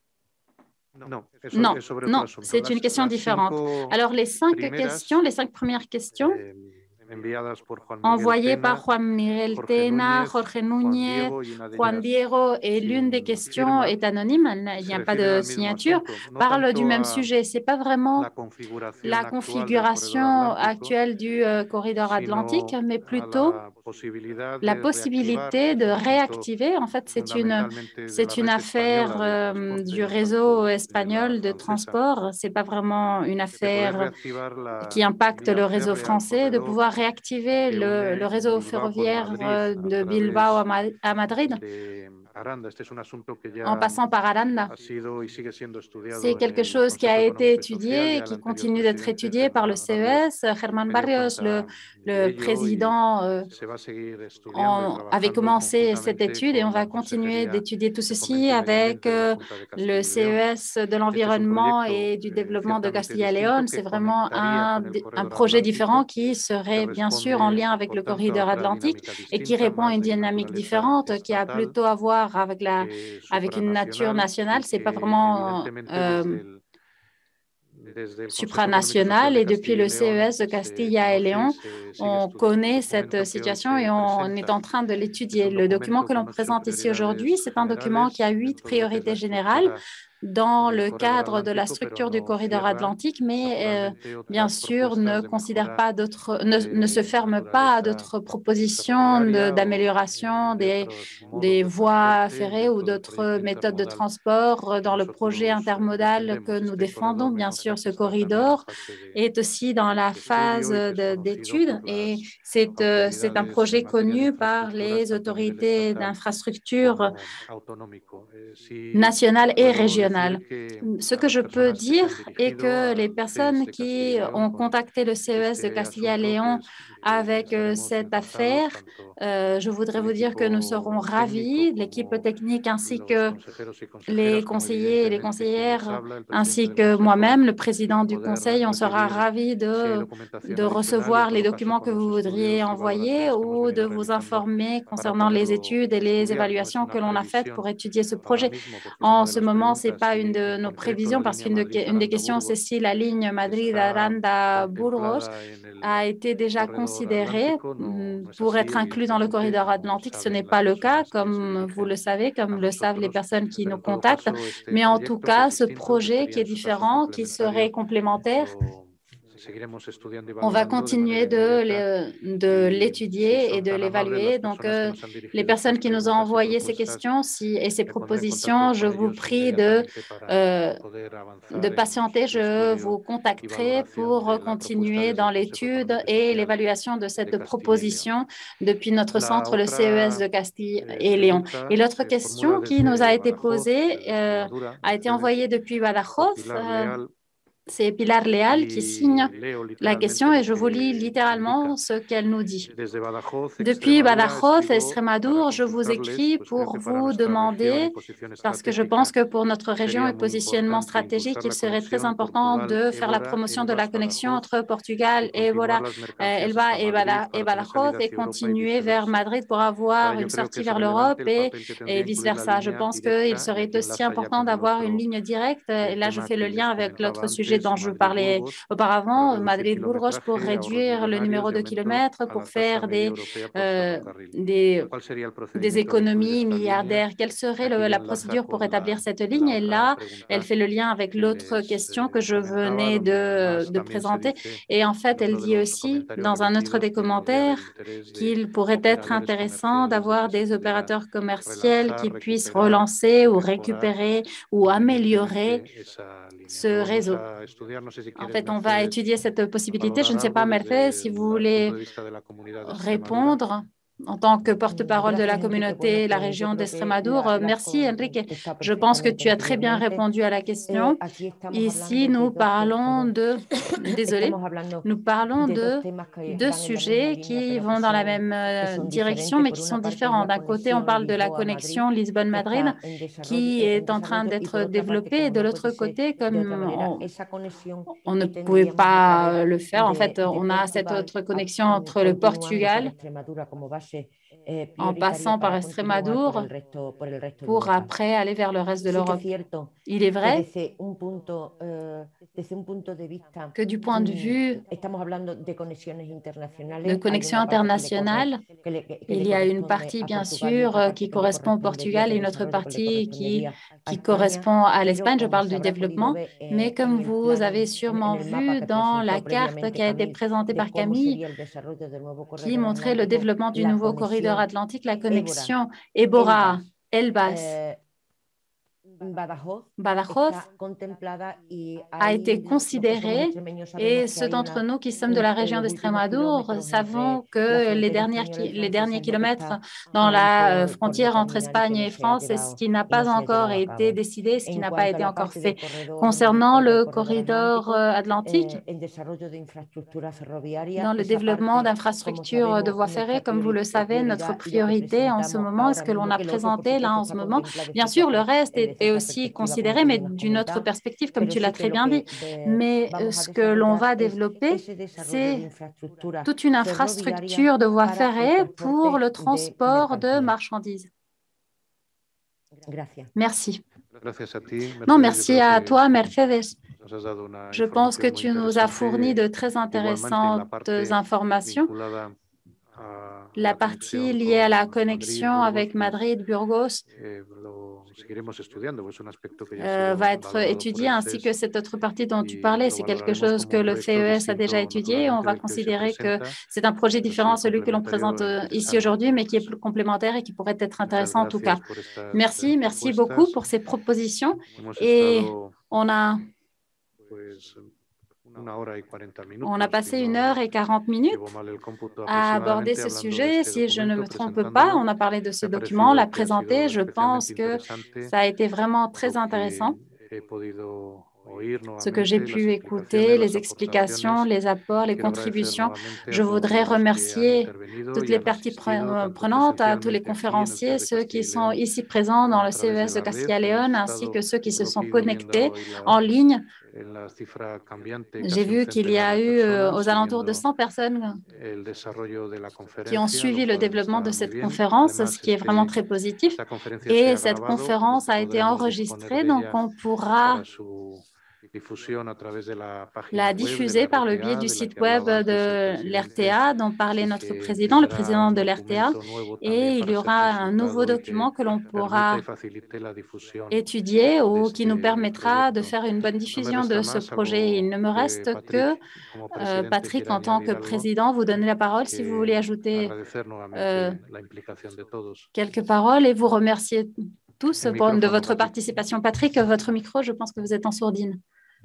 Non, c'est une question différente. Alors, les 5 questions, les 5 premières questions, envoyées par Juan Miguel Tena, Jorge Núñez, Juan Diego, et l'une des questions est anonyme, il n'y a pas de signature, parle du même sujet. Ce n'est pas vraiment la configuration actuelle du corridor atlantique, mais plutôt la possibilité de réactiver. En fait, c'est une affaire du réseau espagnol de transport. Ce n'est pas vraiment une affaire qui impacte le réseau français, de pouvoir réactiver le réseau ferroviaire de Bilbao à Madrid en passant par Aranda. C'est quelque chose qui a été étudié et qui continue d'être étudié par le CES. Germán Barrios, le président, avait commencé cette étude et on va continuer d'étudier tout ceci avec le CES de l'environnement et du développement de Castilla y León. C'est vraiment un projet différent qui serait bien sûr en lien avec le corridor atlantique et qui répond à une dynamique différente qui a plutôt à voir avec une nature nationale. Ce n'est pas vraiment supranational, et depuis le CES de Castilla y León, on connaît cette situation et on est en train de l'étudier. Le document que l'on présente ici aujourd'hui, c'est un document qui a 8 priorités générales dans le cadre de la structure du corridor atlantique, mais bien sûr ne se ferme pas à d'autres propositions d'amélioration des voies ferrées ou d'autres méthodes de transport dans le projet intermodal que nous défendons. Bien sûr, ce corridor est aussi dans la phase d'étude et c'est un projet connu par les autorités d'infrastructure nationales et régionales. Ce que je peux dire est que les personnes qui ont contacté le CES de Castilla y León avec cette affaire, je voudrais vous dire que nous serons ravis, l'équipe technique ainsi que les conseillers et les conseillères, ainsi que moi-même, le président du conseil, on sera ravis de recevoir les documents que vous voudriez envoyer ou de vous informer concernant les études et les évaluations que l'on a faites pour étudier ce projet. En ce moment, ce n'est pas une de nos prévisions parce qu'une des questions, c'est si la ligne Madrid-Aranda-Burgos a été déjà considérée pour être inclus dans le corridor atlantique. Ce n'est pas le cas, comme vous le savez, comme le savent les personnes qui nous contactent. Mais en tout cas, ce projet qui est différent, qui serait complémentaire, on va continuer de l'étudier et de l'évaluer. Donc, les personnes qui nous ont envoyé ces questions et ces propositions, je vous prie de patienter. Je vous contacterai pour continuer dans l'étude et l'évaluation de cette proposition depuis notre centre, le CES de Castille et Léon. Et l'autre question qui nous a été posée a été envoyée depuis Badajoz. C'est Pilar Leal qui signe la question et je vous lis littéralement ce qu'elle nous dit. Depuis Badajoz, Extremadura, je vous écris pour vous demander, parce que je pense que pour notre région et positionnement stratégique, il serait très important de faire la promotion de la connexion entre Portugal et Elba et Badajoz et continuer vers Madrid pour avoir une sortie vers l'Europe et vice-versa. Je pense qu'il serait aussi important d'avoir une ligne directe. Et là, je fais le lien avec l'autre sujet sujet dont je parlais auparavant, Madrid-Burgos, pour réduire le numéro de kilomètres, pour faire des économies milliardaires. Quelle serait la procédure pour établir cette ligne? Et là, elle fait le lien avec l'autre question que je venais de présenter. Et en fait, elle dit aussi, dans un autre des commentaires, qu'il pourrait être intéressant d'avoir des opérateurs commerciaux qui puissent relancer ou récupérer ou améliorer ce réseau. En fait, on va étudier cette possibilité. Je ne sais pas, Mercedes, si vous voulez répondre en tant que porte-parole de la communauté, la région d'Extremadura. Merci, Enrique. Je pense que tu as très bien répondu à la question. Ici, nous parlons de... Désolé, nous parlons de deux sujets qui vont dans la même direction, mais qui sont différents. D'un côté, on parle de la connexion Lisbonne-Madrid qui est en train d'être développée. Et de l'autre côté, comme on ne pouvait pas le faire, en fait, on a cette autre connexion entre le Portugal en passant par Extremadura pour après aller vers le reste de l'Europe. Il est vrai que du point de vue de connexion internationale, il y a une partie, bien sûr, qui correspond au Portugal et une autre partie qui correspond à l'Espagne. Je parle du développement, mais comme vous avez sûrement vu dans la carte qui a été présentée par Camille, qui montrait le développement du nouveau corridor atlantique, la connexion Ébora-Elbas Badajoz a été considérée et ceux d'entre nous qui sommes de la région d'Extremadura savons que les derniers kilomètres dans la frontière entre Espagne et France, c'est ce qui n'a pas encore été décidé, ce qui n'a pas été encore fait. Concernant le corridor atlantique, dans le développement d'infrastructures de voies ferrées, comme vous le savez, notre priorité en ce moment, est ce que l'on a présenté là en ce moment, bien sûr, le reste est aussi considéré, mais d'une autre perspective, comme tu l'as très bien dit. Mais ce que l'on va développer, c'est toute une infrastructure de voies ferrées pour le transport de marchandises. Merci. Non, merci à toi, Mercedes. Je pense que tu nous as fourni de très intéressantes informations. La partie liée à la connexion avec Madrid, Burgos, va être étudiée, ainsi que cette autre partie dont tu parlais. C'est quelque chose que le CES a déjà étudié. On va considérer que c'est un projet différent à celui que l'on présente ici aujourd'hui, mais qui est plus complémentaire et qui pourrait être intéressant en tout cas. Merci, merci beaucoup pour ces propositions. Et on a passé 1 heure et 40 minutes à aborder ce sujet. Si je ne me trompe pas, on a parlé de ce document, on l'a présenté. Je pense que ça a été vraiment très intéressant. Ce que j'ai pu écouter, les explications, les apports, les contributions. Je voudrais remercier toutes les parties prenantes, à tous les conférenciers, ceux qui sont ici présents dans le CES de Castilla-León, ainsi que ceux qui se sont connectés en ligne. J'ai vu qu'il y a eu aux alentours de 100 personnes qui ont suivi le développement de cette conférence, ce qui est vraiment très positif. Et cette conférence a été enregistrée, donc on pourra la diffuser par le biais du site web de l'RTA dont parlait notre président, le président de l'RTA, et il y aura un nouveau document que l'on pourra étudier ou qui nous permettra de faire une bonne diffusion de ce projet. Il ne me reste que, Patrick, en tant que président, vous donner la parole si vous voulez ajouter quelques paroles et vous remercier tous de votre participation. Patrick, votre micro, je pense que vous êtes en sourdine.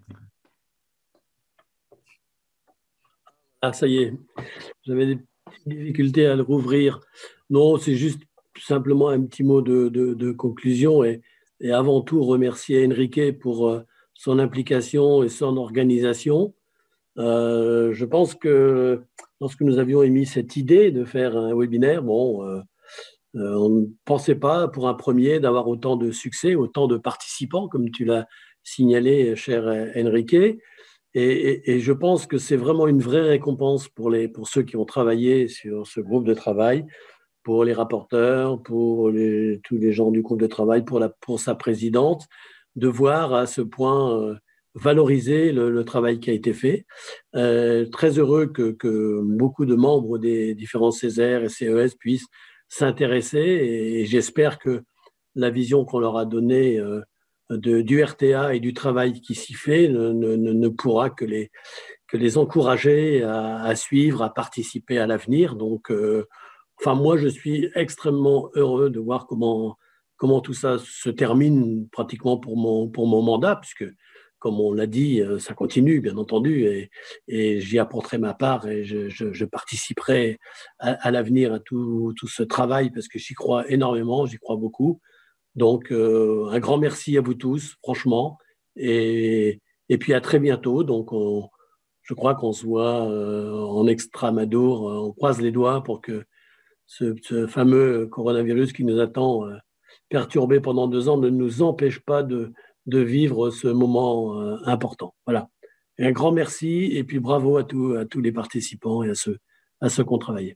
Ah, ça y est, j'avais des difficultés à le rouvrir. Non, c'est juste simplement un petit mot de conclusion et avant tout remercier Enrique pour son implication et son organisation. Je pense que lorsque nous avions émis cette idée de faire un webinaire, on ne pensait pas pour un premier d'avoir autant de succès, autant de participants, comme tu l'as signalé, cher Enrique. Et je pense que c'est vraiment une vraie récompense pour ceux qui ont travaillé sur ce groupe de travail, pour les rapporteurs, pour tous les gens du groupe de travail, pour sa présidente, de voir à ce point valoriser le travail qui a été fait. Très heureux que beaucoup de membres des différents Césaire et CES puissent s'intéresser et j'espère que la vision qu'on leur a donnée du RTA et du travail qui s'y fait ne pourra que les encourager à suivre, à participer à l'avenir. Donc, enfin, moi, je suis extrêmement heureux de voir comment tout ça se termine pratiquement pour mon mandat, puisque, comme on l'a dit, ça continue, bien entendu, et j'y apporterai ma part et je participerai à l'avenir à tout ce travail, parce que j'y crois énormément, j'y crois beaucoup. Donc, un grand merci à vous tous, franchement, et puis à très bientôt. Donc, je crois qu'on se voit en Extramadour, on croise les doigts pour que ce fameux coronavirus qui nous attend perturbé pendant 2 ans ne nous empêche pas de vivre ce moment important. Voilà. Et un grand merci et puis bravo à tous les participants et à ceux qui ont travaillé.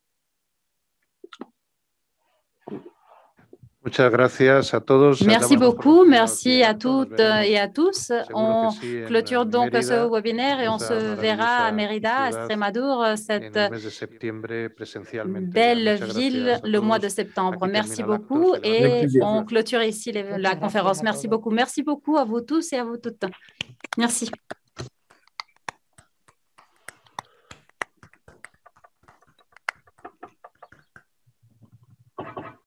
Merci beaucoup, merci à toutes et à tous. On clôture donc ce webinaire et on se verra à Mérida, à Extremadure, cette belle ville, le mois de septembre. Merci beaucoup et on clôture ici la conférence. Merci beaucoup à vous tous et à vous toutes. Merci.